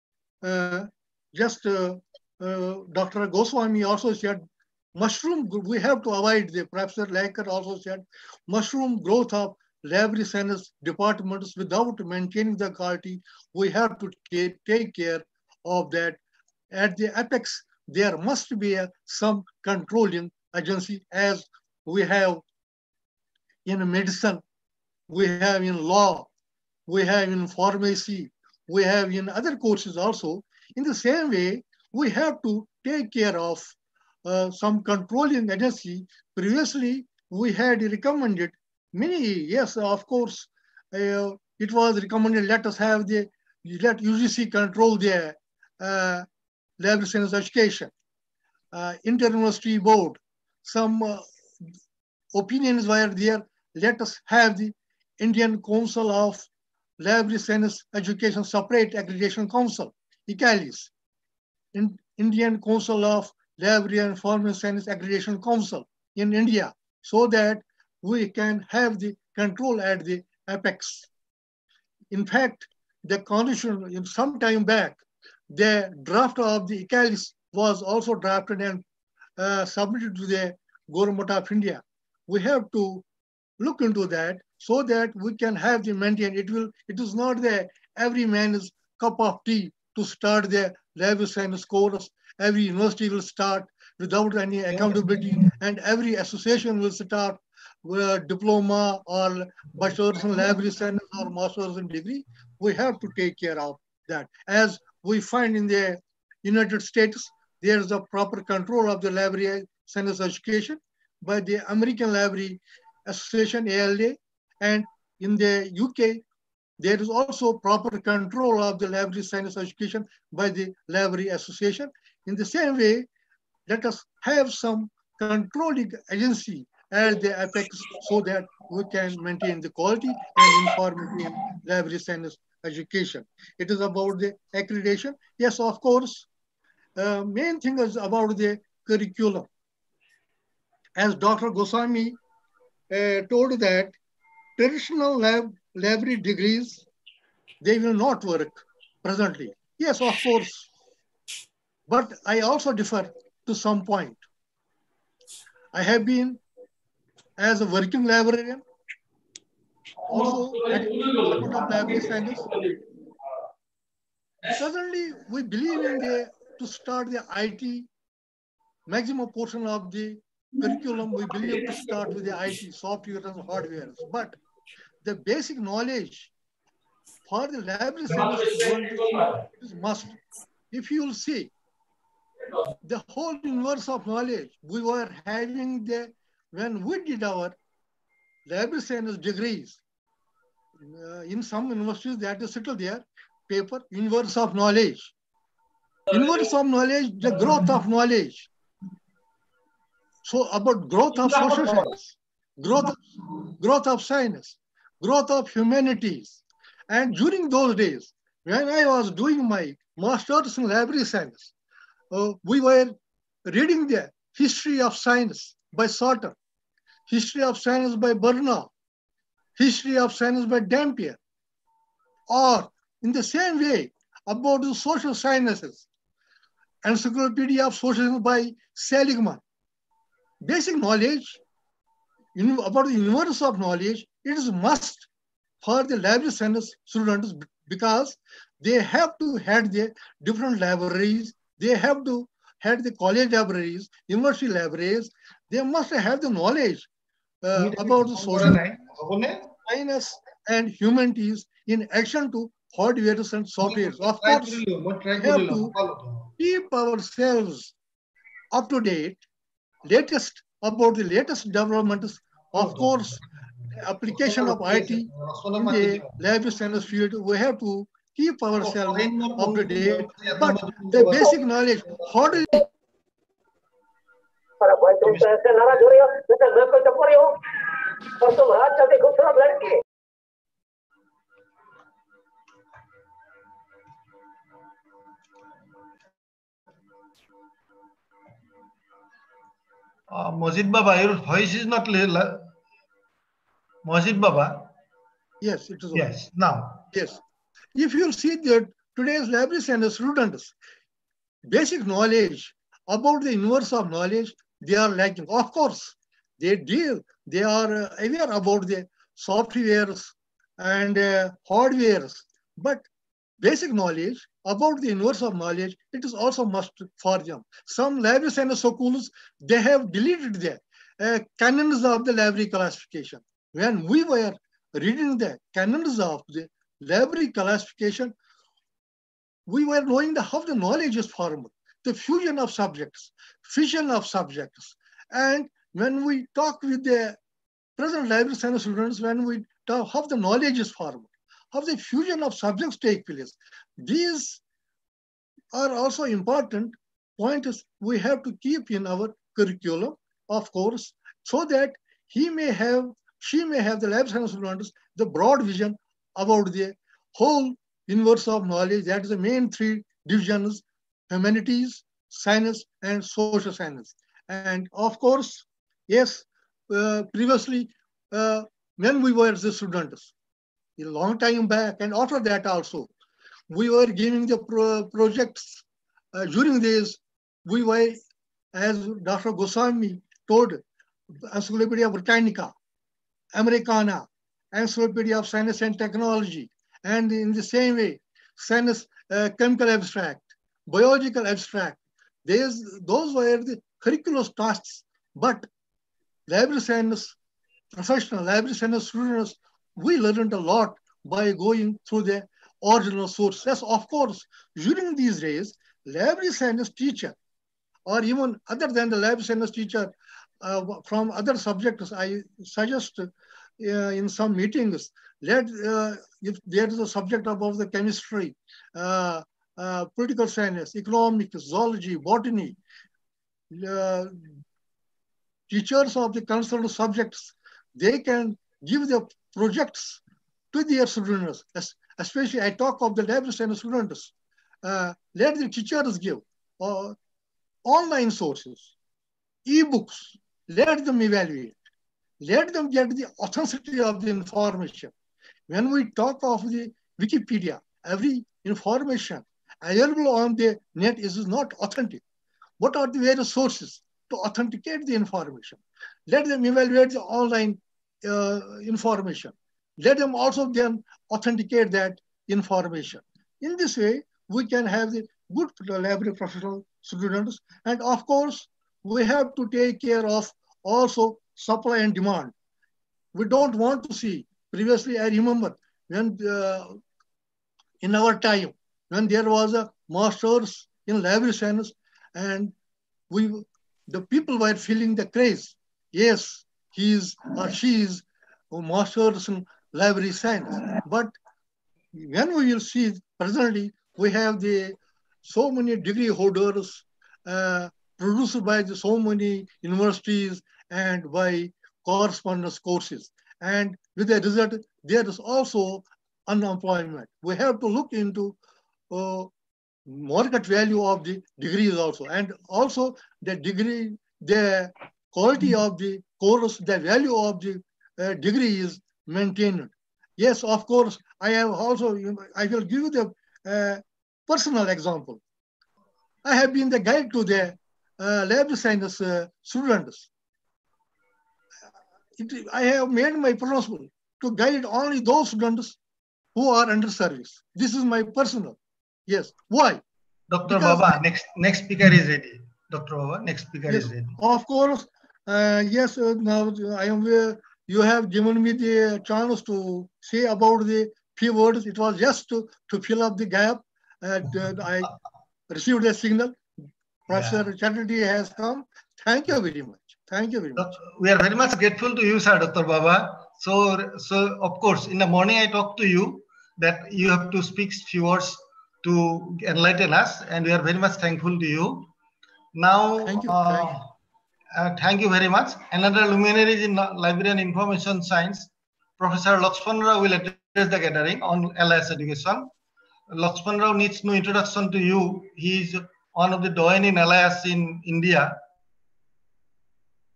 Dr. Goswami also said, we have to avoid, the Professor Lahikar also said, mushroom growth of library science departments without maintaining the quality. We have to take care of that. At the apex, there must be some controlling agency, as we have in medicine, we have in law, we have in pharmacy, we have in other courses also. In the same way, we have to take care of some controlling agency. Previously, we had recommended many, yes, of course, it was recommended, let UGC control the library science education. Inter-University Board, some opinions were there, let us have the Indian Council of Library Science Education separate accreditation council, ICALIS, Indian Council of Library and Information Science Accreditation Council in India, so that we can have the control at the apex. In fact, the constitution, in some time back, the draft of the ICALIS was also drafted and submitted to the Government of India. We have to look into that so that we can have the maintain. It is not the every man's cup of tea to start the library science course. Every university will start without any accountability, and every association will start with a diploma or bachelor's in library science or master's in degree. We have to take care of that. As we find in the United States, there is a proper control of the library science education by the American Library Association, ALA, and in the UK, there is also proper control of the library science education by the Library Association. In the same way, let us have some controlling agency at the apex so that we can maintain the quality and informity in library science education. It is about the accreditation. Yes, of course, main thing is about the curriculum. As Dr. Goswami told that traditional library degrees, they will not work presently. Yes, of course. But I also differ to some point. I have been as a working librarian, also at Department of Library Science. Presently, we believe in to start the IT, maximum portion of the curriculum, we believe to start with the IT, software and hardware. But the basic knowledge for the library science is must. If you will see, the whole universe of knowledge we were having when we did our library science degrees, in some universities that is settled there, paper, universe of knowledge. Universe of knowledge, the growth of knowledge. So about growth of social science, growth of science, growth of humanities. And during those days, when I was doing my master's in library science, we were reading the history of science by Sauter, history of science by Bernard, history of science by Dampier, or in the same way about the social sciences, Encyclopedia of Social Science by Seligman. Basic knowledge about the universe of knowledge, it is must for the library science students because they have to have the different libraries, they have to have the college libraries, university libraries, they must have the knowledge about the social science and humanities in addition to hardware and software. Of course, we have to keep ourselves up to date, about the latest developments. Of course, application of IT in the library science field, we have to keep ourselves up to date. But the basic knowledge, hardly. Mojid Baba, your voice is not Mojid Baba. Yes, it is okay. Yes, now. Yes. If you see that today's libraries and the students, basic knowledge about the universe of knowledge, they are lacking. Of course, they are aware about the softwares and hardwares, but basic knowledge about the universe of knowledge, it is also must for them. Some libraries and schools, they have deleted the canons of the library classification. When we were reading the canons of the library classification, we were knowing how the knowledge is formed, the fusion of subjects, fission of subjects. And when we talk with the present library science students, when we talk how the knowledge is formed, how the fusion of subjects take place, these are also important points we have to keep in our curriculum, of course, so that she may have the library science students the broad vision about the whole universe of knowledge. That is the main three divisions: humanities, science, and social science. And of course, yes, previously, when we were the students, a long time back, and after that also, we were giving the projects. During this, we were, as Dr. Goswami told, Encyclopedia Britannica, Americana, Encyclopedia of Science and Technology, and in the same way, science, chemical abstract, biological abstract. Those were the curriculum tasks, but library science, professional library science students, we learned a lot by going through the original source. Yes, of course, during these days, library science teacher, or even other than the library science teacher from other subjects, I suggest in some meetings, if there is a subject about the chemistry, political science, economics, zoology, botany, teachers of the concerned subjects, they can give the projects to their students. Especially I talk of the library science students. Let the teachers give online sources, e-books, let them evaluate. Let them get the authenticity of the information. When we talk of the Wikipedia, every information available on the net is not authentic. What are the various sources to authenticate the information? Let them evaluate the online information. Let them also then authenticate that information. In this way, we can have the good library professional students. And of course, we have to take care of also supply and demand. We don't want to see, previously I remember when in our time, when there was a masters in library science, and the people were feeling the craze. Yes, he is or she is masters in library science. But when we will see presently, we have so many degree holders produced by so many universities and by correspondence courses. And with the result, there is also unemployment. We have to look into market value of the degrees also. And also the degree, the quality of the course, the value of the degree is maintained. Yes, of course, I will give you the personal example. I have been the guide to the library science students. I have made my principle to guide only those students who are under service. This is my personal. Yes. Why? Dr. Baba, next speaker is ready. Dr. Baba, next speaker is ready. Of course. Yes, now I am aware you have given me the chance to say about the few words. It was just to fill up the gap. I received a signal. Professor Chatterjee has come. Thank you very much. Thank you very much. We are very much grateful to you, sir, Dr. Baba. So of course, in the morning I talked to you that you have to speak few words to enlighten us, and we are very much thankful to you. Now, thank you very much. Another luminary in library and information science, Professor Lakshman Rao will address the gathering on LIS education. Lakshman Rao needs no introduction to you. He is one of the doyen in LIS in India.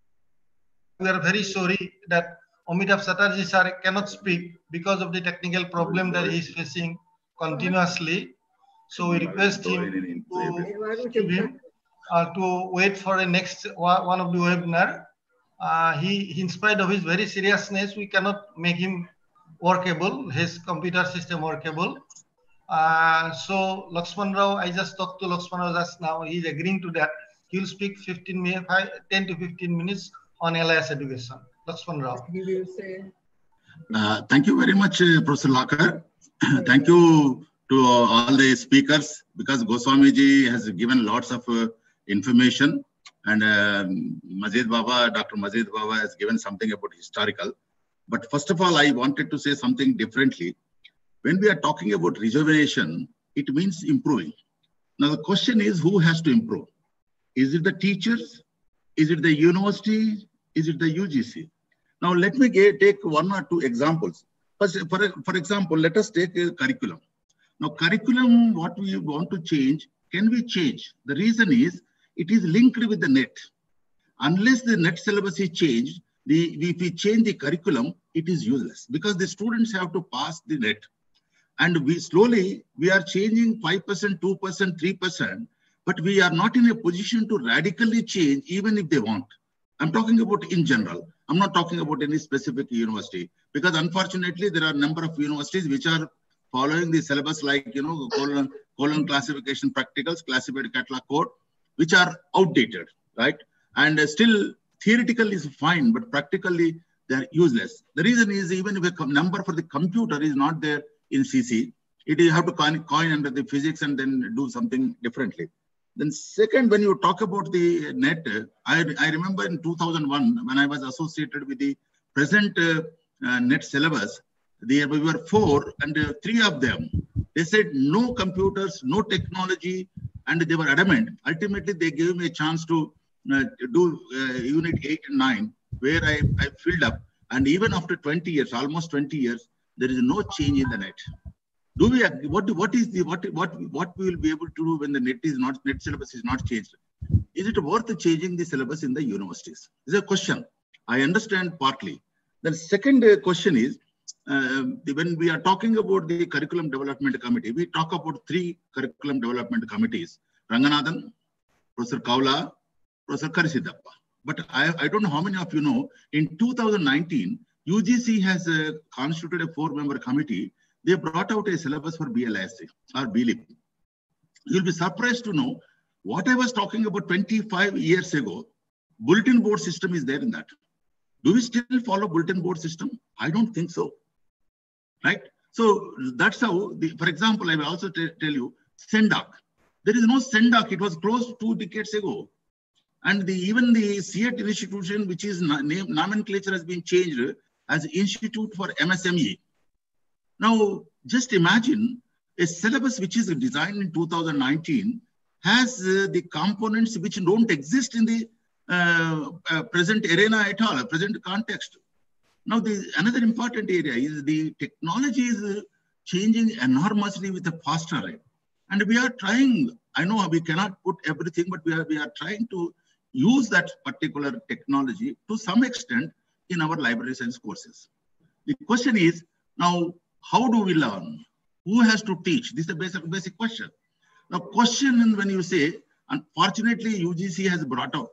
we are very sorry that Amitabh Chatterjee sir cannot speak because of the technical problem that he is facing continuously. So we request him to wait for the next one of the webinar. In spite of his very seriousness, we cannot make him workable, his computer system workable. So Lakshman Rao, I just talked to Lakshman Rao just now. He's agreeing to that. He'll speak 10 to 15 minutes on LIS education. Lakshman Rao. Thank you very much, Professor Lahakar. Thank you to all the speakers, because Goswami ji has given lots of information, and Dr. Mazid Baba has given something about historical. But first of all, I wanted to say something differently. When we are talking about rejuvenation, it means improving. Now the question is, who has to improve? Is it the teachers? Is it the university? Is it the UGC? Now let me take one or two examples. First, for example, let us take a curriculum. Now curriculum, what we want to change, can we change? The reason is, it is linked with the net. Unless the net syllabus is changed, if we change the curriculum, it is useless, because the students have to pass the net. And we are changing 5%, 2%, 3%, but we are not in a position to radically change, even if they want. I'm talking about in general. I'm not talking about any specific university, because unfortunately there are a number of universities which are following the syllabus like, colon classification practicals, classified catalog code, which are outdated, right? And still theoretical is fine, but practically they're useless. The reason is, even if a number for the computer is not there in CC, you have to coin under the physics and then do something differently. Then second, when you talk about the net, I remember in 2001, when I was associated with the present net syllabus, we were 4, and 3 of them, they said no computers, no technology, and they were adamant. Ultimately, they gave me a chance to do unit 8 and 9, where I filled up. And even after 20 years, almost 20 years, there is no change in the net. Do we? What we will be able to do when the net syllabus is not changed? Is it worth changing the syllabus in the universities? This is a question. I understand partly. The second question is, when we are talking about the curriculum development committee, we talk about 3 curriculum development committees: Ranganathan, Professor Kaula, Professor Karisiddappa. But I don't know how many of you know, in 2019, UGC has constituted a 4-member committee. They brought out a syllabus for BLISC or BLIP. You'll be surprised to know, what I was talking about 25 years ago, bulletin board system is there in that. Do we still follow bulletin board system? I don't think so. Right? So that's how, for example, I will also tell you, SENDAC. There is no SENDAC. It was closed 2 decades ago. And even the CET institution, which is nomenclature has been changed as Institute for MSME. Now, just imagine a syllabus which is designed in 2019 has the components which don't exist in the present arena at all, present context. Now, another important area is the technology is changing enormously with a faster rate. And we are trying, I know we cannot put everything, but we are trying to use that particular technology to some extent in our library science courses. The question is, now, how do we learn? Who has to teach? This is a basic question. Now, question when you say, unfortunately, UGC has brought up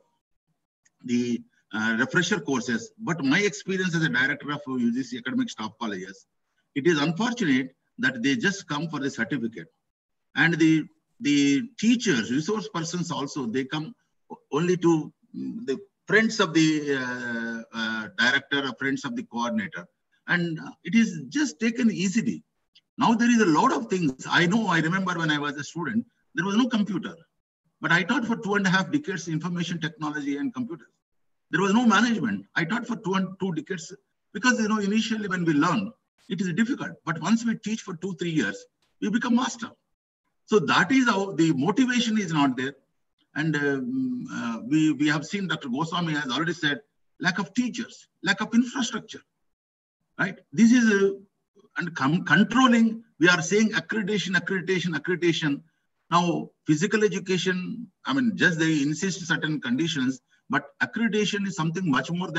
the refresher courses, but my experience as a director of UGC Academic Staff Colleges, it is unfortunate that they just come for the certificate. And the teachers, resource persons also, they come only to the friends of the director or friends of the coordinator. And it is just taken easily. Now there is a lot of things. I remember when I was a student, there was no computer. But I taught for 2.5 decades information technology and computers. There was no management. I taught for 2 decades because, initially when we learn, it is difficult. But once we teach for 2-3 years, we become master. So that is how the motivation is not there. And we have seen Dr. Goswami has already said, lack of teachers, lack of infrastructure, right? This is, and controlling, we are saying accreditation. Now, physical education, just they insist certain conditions, but accreditation is something much more than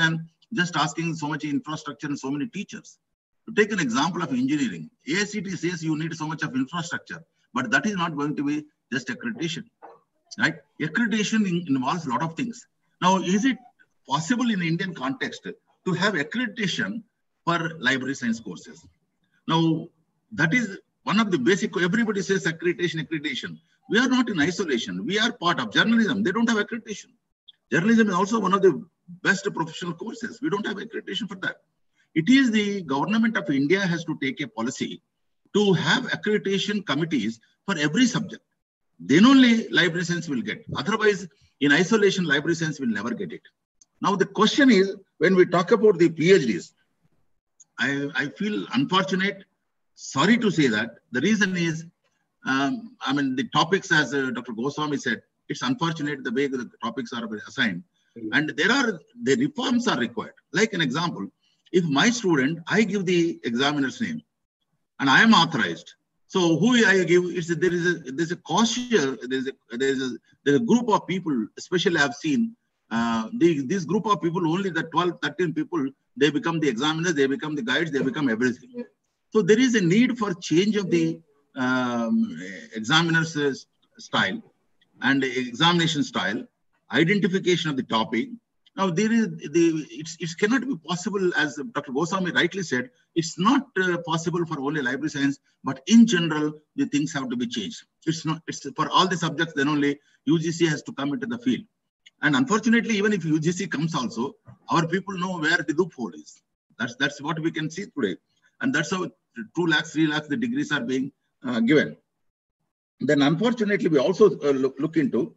just asking so much infrastructure and so many teachers. To take an example of engineering, AICTE says you need so much of infrastructure, but that is not going to be just accreditation, right? Accreditation involves a lot of things. Now, is it possible in Indian context to have accreditation for library science courses? Now, that is one of the basic, everybody says accreditation, accreditation. We are not in isolation. We are part of journalism. They don't have accreditation. Journalism is also one of the best professional courses. We don't have accreditation for that. It is the government of India has to take a policy to have accreditation committees for every subject. Then only library science will get. Otherwise, in isolation, library science will never get it. Now, the question is, when we talk about the PhDs, I feel unfortunate, sorry to say that. The reason is, I mean, the topics, as Dr. Goswami said, it's unfortunate the way the topics are assigned. And the reforms are required. Like an example, if my student, I give the examiner's name and I am authorized. So who I give, there's a cautious, there's a group of people, especially I've seen, this group of people, only the 12, 13 people, they become the examiners, they become the guides, they become everything. So there is a need for change of the examiner's style and examination style, identification of the topic. Now, it cannot be possible, as Dr. Goswami rightly said, it's not possible for only library science, but in general, the things have to be changed. It's for all the subjects, then only UGC has to come into the field. And unfortunately, even if UGC comes also, our people know where the loophole is. That's what we can see today. And that's how 2 lakhs, 3 lakhs, the degrees are being given. Then unfortunately, we also look into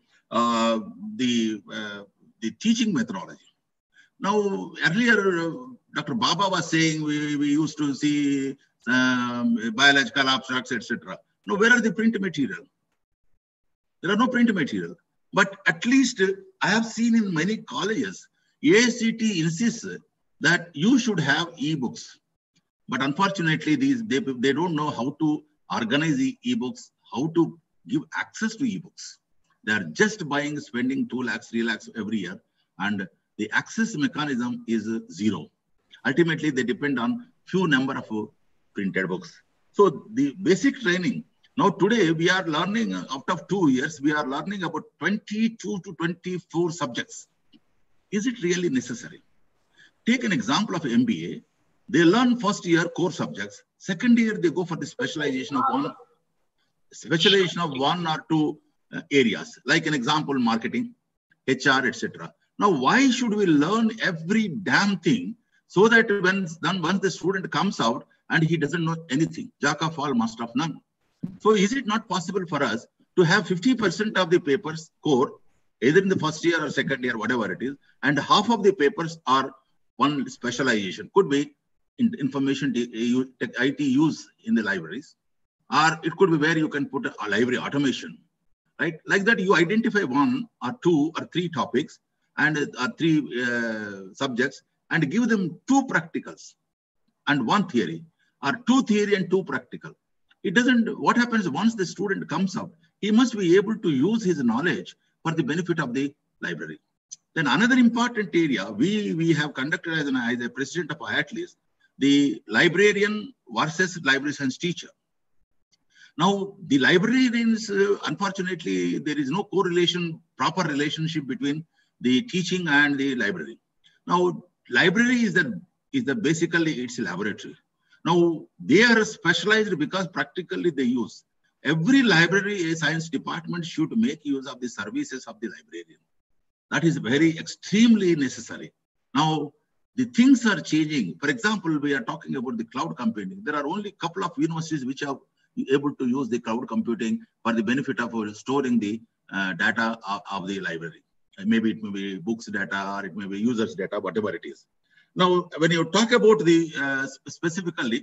the teaching methodology. Now, earlier, Dr. Baba was saying we used to see biological abstracts, etc. Now, where are the print material? There are no print material. But at least I have seen in many colleges, AICTE insists that you should have e-books. But unfortunately, they don't know how to organize the e-books, how to give access to e-books. They are just spending 2 lakhs, 3 lakhs every year, and the access mechanism is zero. Ultimately, they depend on few number of printed books. So the basic training, now today we are learning, out of 2 years, we are learning about 22 to 24 subjects. Is it really necessary? Take an example of MBA. They learn first year core subjects. Second year, they go for the specialization of one or two areas, like an example, marketing, HR, etc. Now, why should we learn every damn thing so that once the student comes out and he doesn't know anything, jack of all, master of none? So is it not possible for us to have 50% of the papers core, either in the first year or second year, whatever it is, and half of the papers are one specialization? Could be information IT use in the libraries, or it could be where you can put a library automation, right? Like that, you identify 1 or 2 or 3 topics and 3 subjects and give them 2 practicals and 1 theory, or 2 theory and 2 practical. It doesn't, what happens once the student comes out, he must be able to use his knowledge for the benefit of the library. Then another important area, we have conducted as a president of IATLIS, the librarian versus library science teacher. Now, the librarians, unfortunately, there is no correlation, proper relationship between the teaching and the library. Now, library is basically it's a laboratory. Now, they are specialized because practically they use. Every library science department should make use of the services of the librarian. That is very extremely necessary. Now, the things are changing. For example, we are talking about the cloud computing. There are only a couple of universities which are able to use the cloud computing for the benefit of storing the data of the library. Maybe it may be books data, or it may be users data, whatever it is. Now, when you talk about the specifically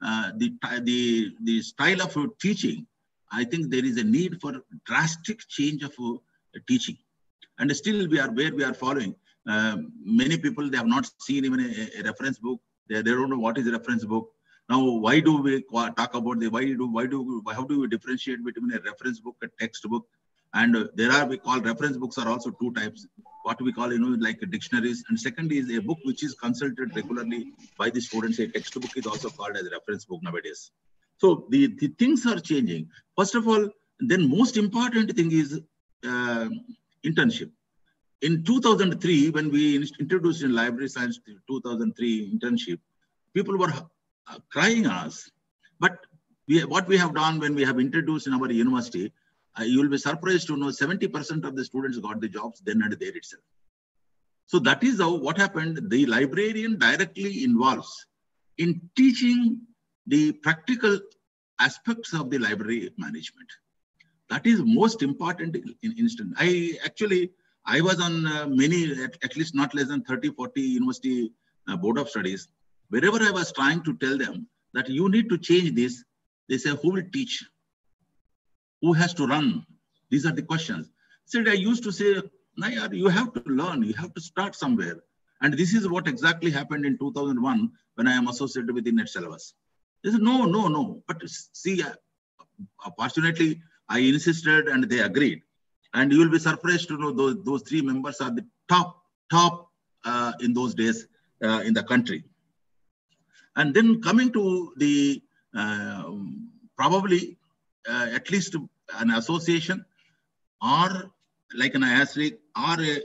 the style of teaching, I think there is a need for drastic change of teaching. And still we are where we are following. Many people, they have not seen even a reference book. They don't know what is a reference book. Now, why do we talk about the, how do we differentiate between a reference book, a textbook? And we call reference books are also 2 types. what we call, like dictionaries. And second is a book which is consulted regularly by the students. A textbook is also called as a reference book nowadays. So the things are changing. First of all, then most important thing is internship. In 2003, when we introduced in library science 2003 internship, people were crying us. But what we have done when we have introduced in our university, you will be surprised to know 70% of the students got the jobs then and there itself. So that is how what happened. The librarian directly involves in teaching the practical aspects of the library management. That is most important in instant. I was on many, at least not less than 30, 40 university board of studies. Wherever I was trying to tell them that you need to change this, they say, who will teach? Who has to run? These are the questions. So I used to say, Nayar, you have to learn, you have to start somewhere. And this is what exactly happened in 2001 when I am associated with the NET syllabus. They said, no. But see, fortunately, I insisted and they agreed. And you will be surprised to know those three members are the top in those days in the country. And then coming to the probably at least an association or like an IASRIC or a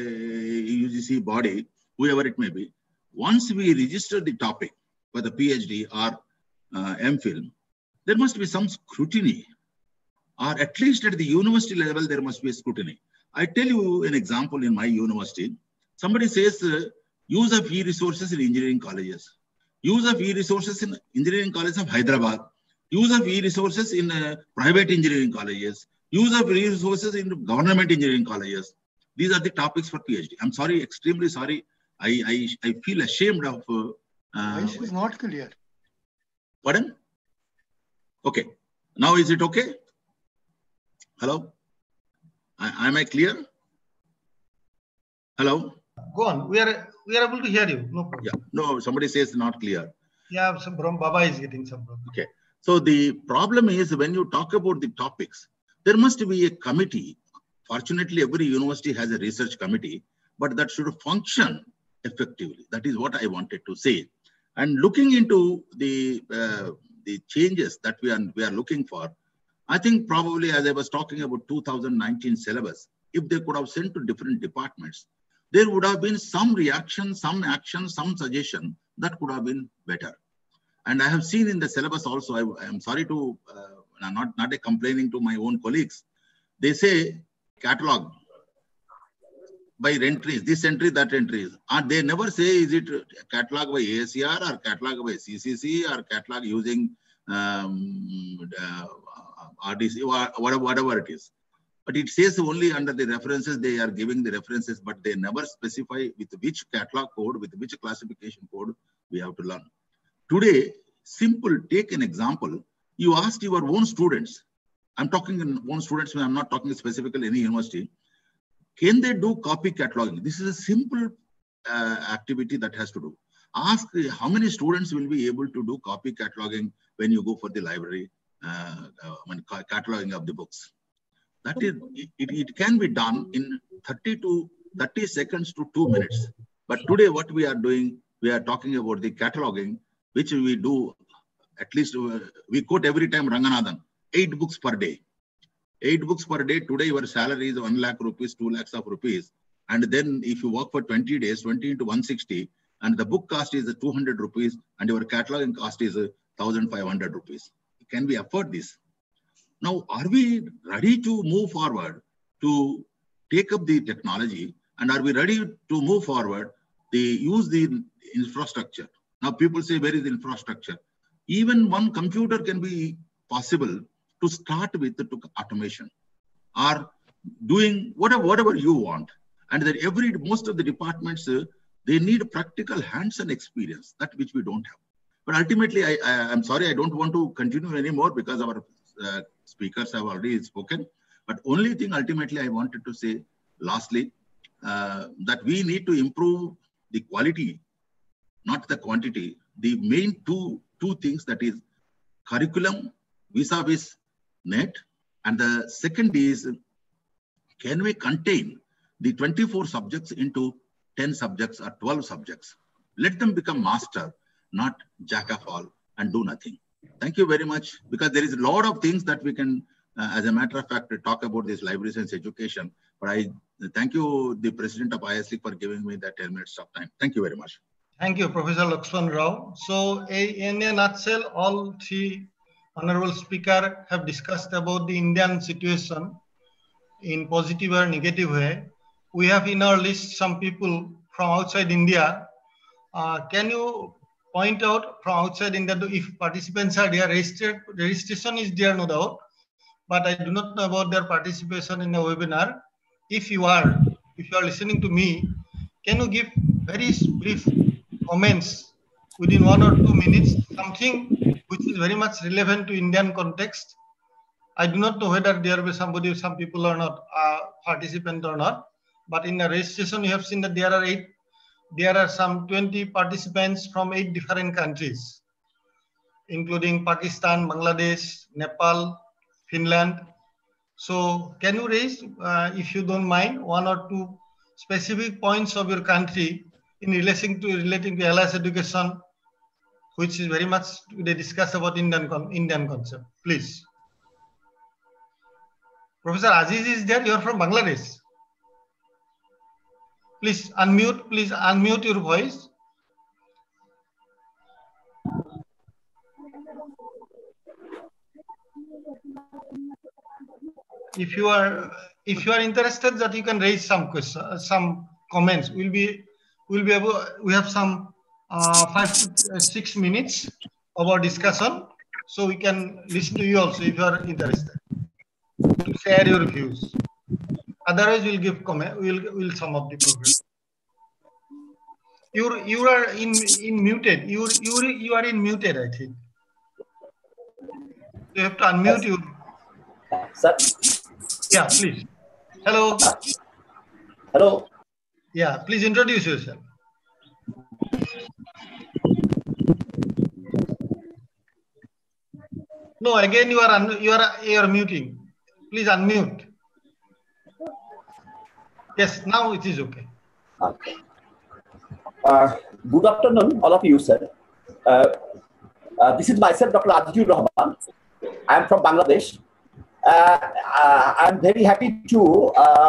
UGC body, whoever it may be, once we register the topic for the PhD or MPhil, there must be some scrutiny, or at least at the university level, there must be a scrutiny. I tell you an example in my university. Somebody says use of e-resources in engineering colleges, use of e-resources in engineering colleges of Hyderabad, use of e-resources in private engineering colleges, use of e-resources in government engineering colleges. These are the topics for PhD. I'm sorry, extremely sorry. I feel ashamed of... Voice is not clear. Pardon? Okay. Now is it okay? Hello? Am I clear? Hello? Go on. We are able to hear you. No problem. Yeah. No, somebody says not clear. Yeah, some Baba is getting some problem. Okay. So the problem is when you talk about the topics, there must be a committee. Fortunately, every university has a research committee, but that should function effectively. That is what I wanted to say. And looking into the changes that we are looking for, I think probably as I was talking about 2019 syllabus, if they could have sent to different departments, there would have been some reaction, some action, some suggestion that could have been better. And I have seen in the syllabus also, I am sorry to, not complaining to my own colleagues, they say catalog by entries, this entry, that entries. And they never say, is it catalog by ASCR or catalog by CCC or catalog using RDC, or whatever it is. But it says only under the references, they are giving the references, but they never specify with which catalog code, with which classification code we have to learn. Today, simple, take an example. You asked your own students, I'm talking in own students, I'm not talking specifically any university. Can they do copy cataloging? This is a simple activity that has to do. Ask how many students will be able to do copy cataloging when you go for the library, cataloging of the books. That is, it can be done in 30 seconds to 2 minutes. But today what we are doing, we are talking about the cataloging, which we do, at least we quote every time Ranganathan, 8 books per day. 8 books per day. Today your salary is 1 lakh rupees, 2 lakhs of rupees. And then if you work for 20 days, 20 into 160, and the book cost is 200 rupees and your cataloging cost is 1,500 rupees. Can we afford this? Now, are we ready to move forward to take up the technology, and are we ready to move forward to use the infrastructure? Now people say, where is the infrastructure? Even one computer can be possible to start with to automation or doing whatever you want. And that most of the departments, they need practical hands-on experience, that which we don't have. But ultimately, I'm sorry, I don't want to continue anymore because our speakers have already spoken. But only thing ultimately I wanted to say, lastly, that we need to improve the quality, not the quantity. The main two things, that is curriculum vis-a-vis NET, and the second is, can we contain the 24 subjects into 10 subjects or 12 subjects. Let them become master, not jack of all and do nothing. Thank you very much, because there is a lot of things that we can, as a matter of fact, talk about this library science education. But I thank you, the president of ISLIC, for giving me that 10 minutes of time. Thank you very much. Thank you, Professor Laxman Rao. So in a nutshell, all three honorable speakers have discussed about the Indian situation in positive or negative way. We have in our list some people from outside India. Can you point out from outside India if participants are there? Registration is there, no doubt, but I do not know about their participation in the webinar. If you are listening to me, can you give very brief comments within 1 or 2 minutes, something which is very much relevant to Indian context? I do not know whether there will be some people or not, participant or not, but in the registration, you have seen that there are some 20 participants from 8 different countries, including Pakistan, Bangladesh, Nepal, Finland. So can you raise, if you don't mind, 1 or 2 specific points of your country in relating to LIS education, which is very much they discuss about Indian concept, please. Professor Aziz is there. You are from Bangladesh. Please unmute your voice. If you are interested, that you can raise some questions, some comments. We have some 5 to 6 minutes of our discussion, so we can listen to you also if you are interested to share your views. Otherwise, we'll give comment. We'll sum up the program. You are in muted. You are in muted, I think. You have to unmute you. Sir. Yeah, please. Hello. Hello. Yeah, please introduce yourself. No, again you are muting. Please unmute. Yes, now it is okay. Okay. Good afternoon, all of you, sir. This is myself, Dr. Azizur Rahman. I am from Bangladesh. I am very happy to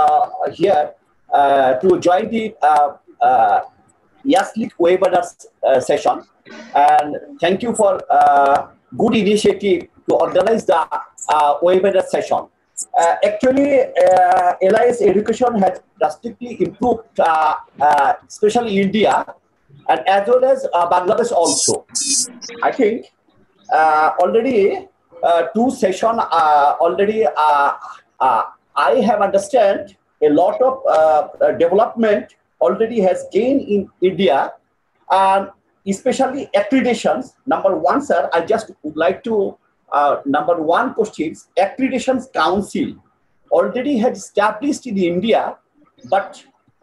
to join the ISLIC webinar session, and thank you for good initiative to organize the webinar session. Actually, LIS education has drastically improved, especially India, and as well as Bangladesh also. I think already 2 sessions already I have understand a lot of development already has gained in India, and especially accreditations. Number 1, sir, I just would like to number 1 questions. Accreditations Council already had established in India, but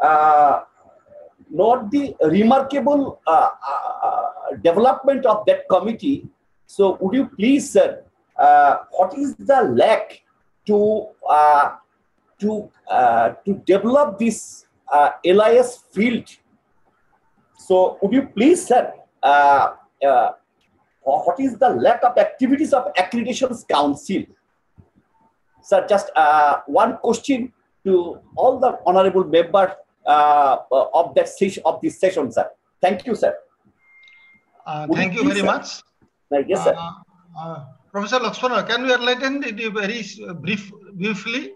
not the remarkable development of that committee. So would you please, sir, what is the lack to develop this LIS field? So would you please, sir, what is the lack of activities of Accreditations Council? Sir, just 1 question to all the honorable members of that session, of this session, sir. Thank you, sir. Thank you very much. Yes, sir. Professor Laxman, can you enlighten it very briefly?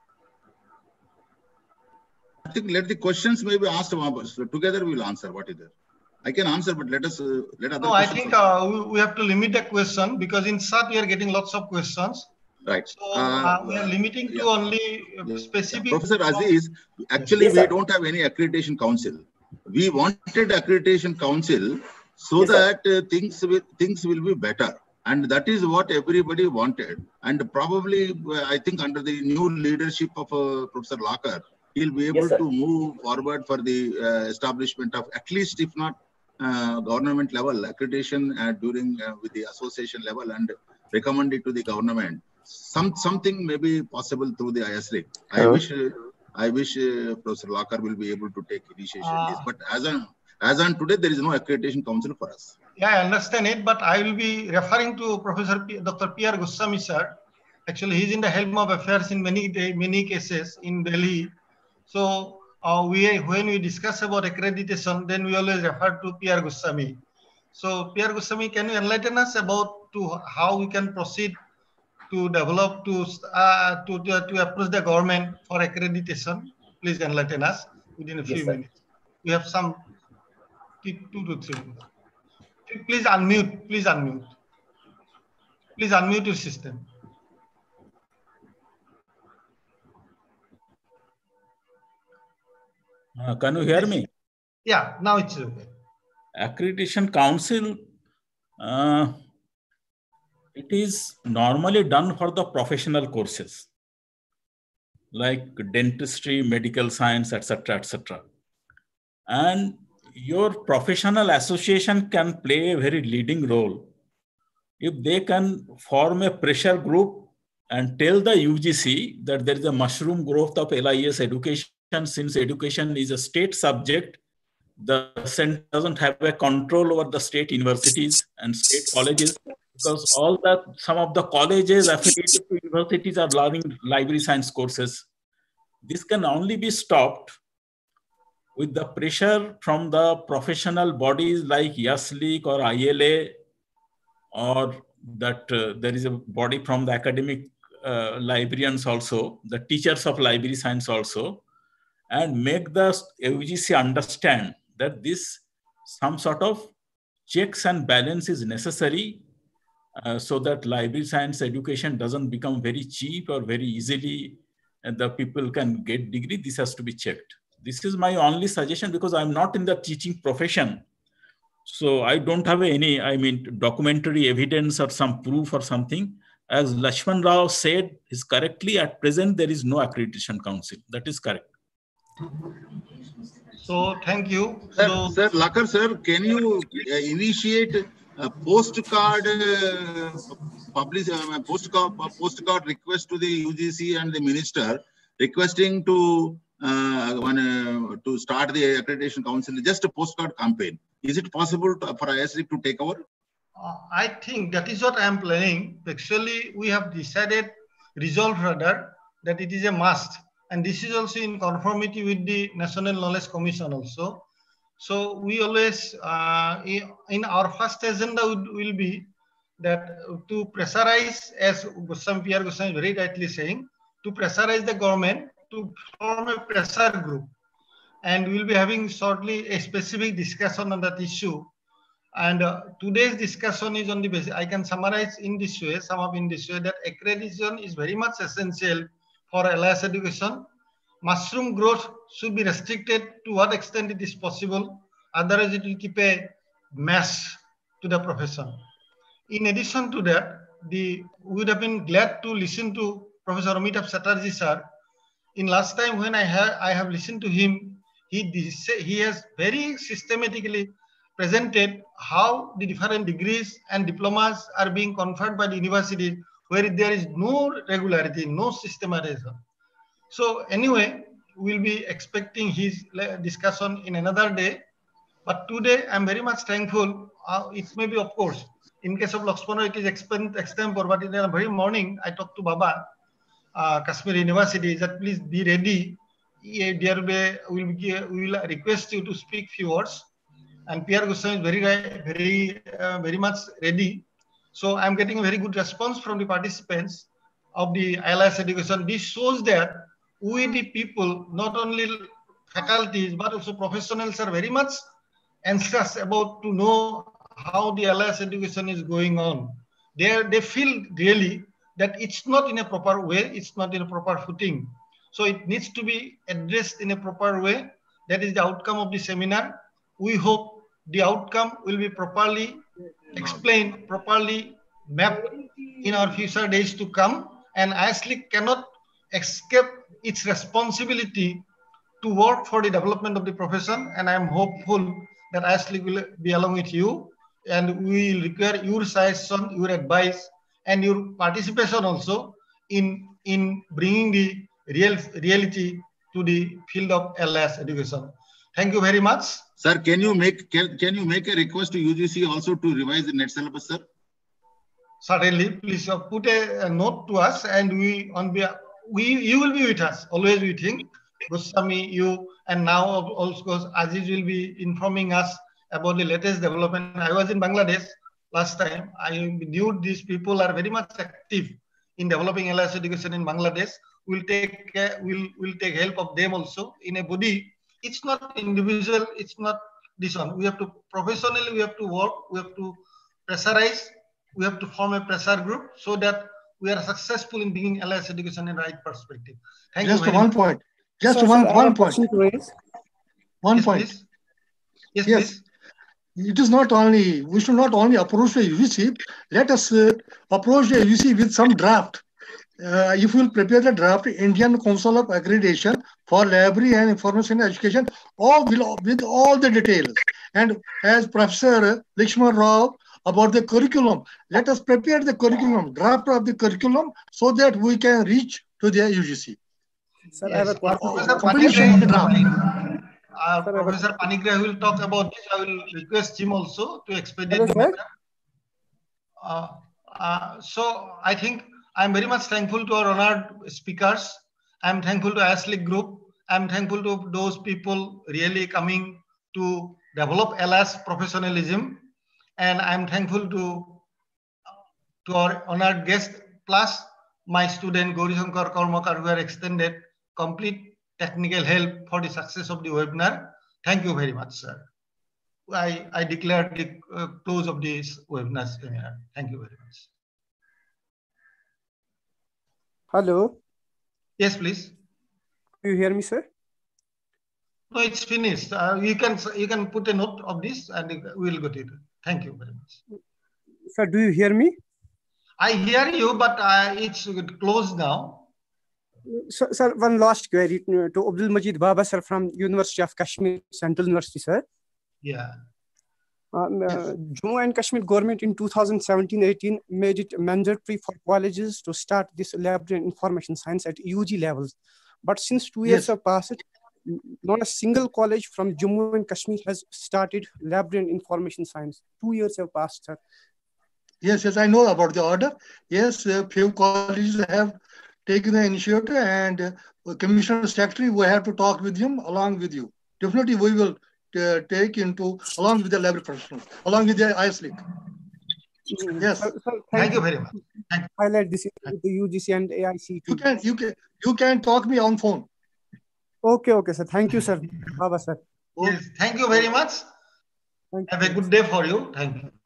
I think let the questions may be asked so together we will answer. What is there? I can answer, but let us let other. No, I think we have to limit the question, because in SAT we are getting lots of questions. Right. So we are limiting to only specific. Professor Aziz, actually yes, we don't have any accreditation council. We wanted accreditation council so that things will be better. And that is what everybody wanted. And probably, I think under the new leadership of Professor Lakar, he'll be able to move forward for the establishment of, at least if not government level, accreditation during with the association level, and recommend it to the government. Something may be possible through the ISLIC. I wish I wish Professor Lakar will be able to take initiation in this. But as on today, there is no accreditation council for us. Yeah, I understand it, but I will be referring to Professor Dr. P.R. Goswami, sir. Actually, he's in the helm of affairs in many cases in Delhi. So when we discuss about accreditation, then we always refer to P.R. Goswami. So P.R. Goswami, can you enlighten us about how we can proceed to develop to approach the government for accreditation? Please enlighten us within a few minutes. We have some 2 to 3 minutes. Please unmute. Please unmute. Please unmute your system. Can you hear me? Yeah, now it's okay. Accreditation Council, it is normally done for the professional courses like dentistry, medical science, etc., etc. And your professional association can play a very leading role if they can form a pressure group and tell the UGC that there is a mushroom growth of LIS education. Since education is a state subject, the center doesn't have a control over the state universities and state colleges, because some of the colleges affiliated to universities are learning library science courses. This can only be stopped with the pressure from the professional bodies like YASLIC or ILA, or that there is a body from the academic librarians also, the teachers of library science also, and make the UGC understand that some sort of checks and balance is necessary so that library science education doesn't become very cheap or very easily and the people can get degree. This has to be checked. This is my only suggestion, because I'm not in the teaching profession. So I don't have any, documentary evidence or some proof or something. As Lakshman Rao said, is correctly, at present, there is no accreditation council. That is correct. So thank you. Sir Lakar, sir, can you initiate a postcard postcard request to the UGC and the minister requesting to start the accreditation council, just a postcard campaign? Is it possible for ISRIC to take over? I think that is what I am planning. Actually, we have resolved rather, that it is a must. And this is also in conformity with the National Knowledge Commission also. So we always, in our first agenda will be that to pressurize, as P.R. Goswami is very rightly saying, to pressurize the government to form a pressure group. And we'll be having shortly a specific discussion on that issue. And today's discussion is on the basis, I can summarize in this way, that accreditation is very much essential for LIS education. Mushroom growth should be restricted to what extent it is possible. Otherwise, it will keep a mess to the profession. In addition to that, we would have been glad to listen to Professor Amitabh Chatterjee, sir. In last time when I have listened to him, he has very systematically presented how the different degrees and diplomas are being conferred by the university, where there is no regularity, no systematization. So anyway, we'll be expecting his discussion in another day. But today, I'm very much thankful. It may be, of course, in case of Lakshmana, it is extempore, but in the very morning, I talked to Baba, Kashmir University, that please be ready. Dear Bay, we will request you to speak few words. And P.R. Goswami is very much ready. So I'm getting a very good response from the participants of the LIS education. This shows that we, the people, not only faculties, but also professionals, are very much anxious about to know how the LIS education is going on. They feel really that it's not in a proper way, it's not in a proper footing. So it needs to be addressed in a proper way. That is the outcome of the seminar. We hope the outcome will be properly explained, properly mapped in our future days to come. And ISLIC cannot escape its responsibility to work for the development of the profession. And I am hopeful that ISLIC will be along with you. And we will require your suggestion, your advice, and your participation also in bringing the reality to to the field of LS education. Thank you very much. Sir, can you make a request to UGC also to revise the net syllabus, sir? Certainly, please put a note to us, and you will be with us always. We think Goswami, you, and now also Aziz will be informing us about the latest development. I was in Bangladesh last time. I knew these people are very much active in developing LS education in Bangladesh. We'll take help of them also in a body. It's not individual. It's not this one. We have to professionally. We have to work. We have to pressurize. We have to form a pressure group so that we are successful in bringing LS education in the right perspective. Thank you. Just one point. Just one point. One point. Yes, please. It is not only, we should not only approach the UGC, let us approach the UGC with some draft. If we will prepare the draft, Indian Council of Accreditation for Library and Information Education, with all the details. And as Professor Lakshman Rao about the curriculum, let us prepare the curriculum, draft of the curriculum, so that we can reach to the UGC. Sir, I have a question. Professor Panigrahi will talk about this. I will request him also to expedite the matter. So I think I'm very much thankful to our honored speakers. I'm thankful to ASLIC group. I'm thankful to those people really coming to develop LS professionalism. And I'm thankful to our honored guest, plus my student Gauri Shankar Karmakar, who are extended complete technical help for the success of the webinar. Thank you very much, sir. I declare the close of this webinar seminar. Thank you very much. Hello. Yes, please. Do you hear me, sir? No, it's finished. You can put a note of this, and we will go to it. Thank you very much. Sir, do you hear me? I hear you, but it's closed now. So, sir, one last query to Abdul Majid Baba, sir, from University of Kashmir, Central University, sir. Yeah. Jammu and Kashmir government in 2017-18 made it mandatory for colleges to start this library and information science at UG levels. But since 2 years have passed, not a single college from Jammu and Kashmir has started library and information science. 2 years have passed, sir. Yes, I know about the order. Yes, a few colleges have taken the initiative, and Commissioner Secretary, we have to talk with him along with you. Definitely, we will take along with the library professionals, along with the ASLIC. Yes. Sir, thank you very much. Highlight this with the UGC and AICT. You can talk me on phone. Okay, sir. Thank you, sir. Baba, sir. Yes, thank you very much. Have a good day for you. Thank you.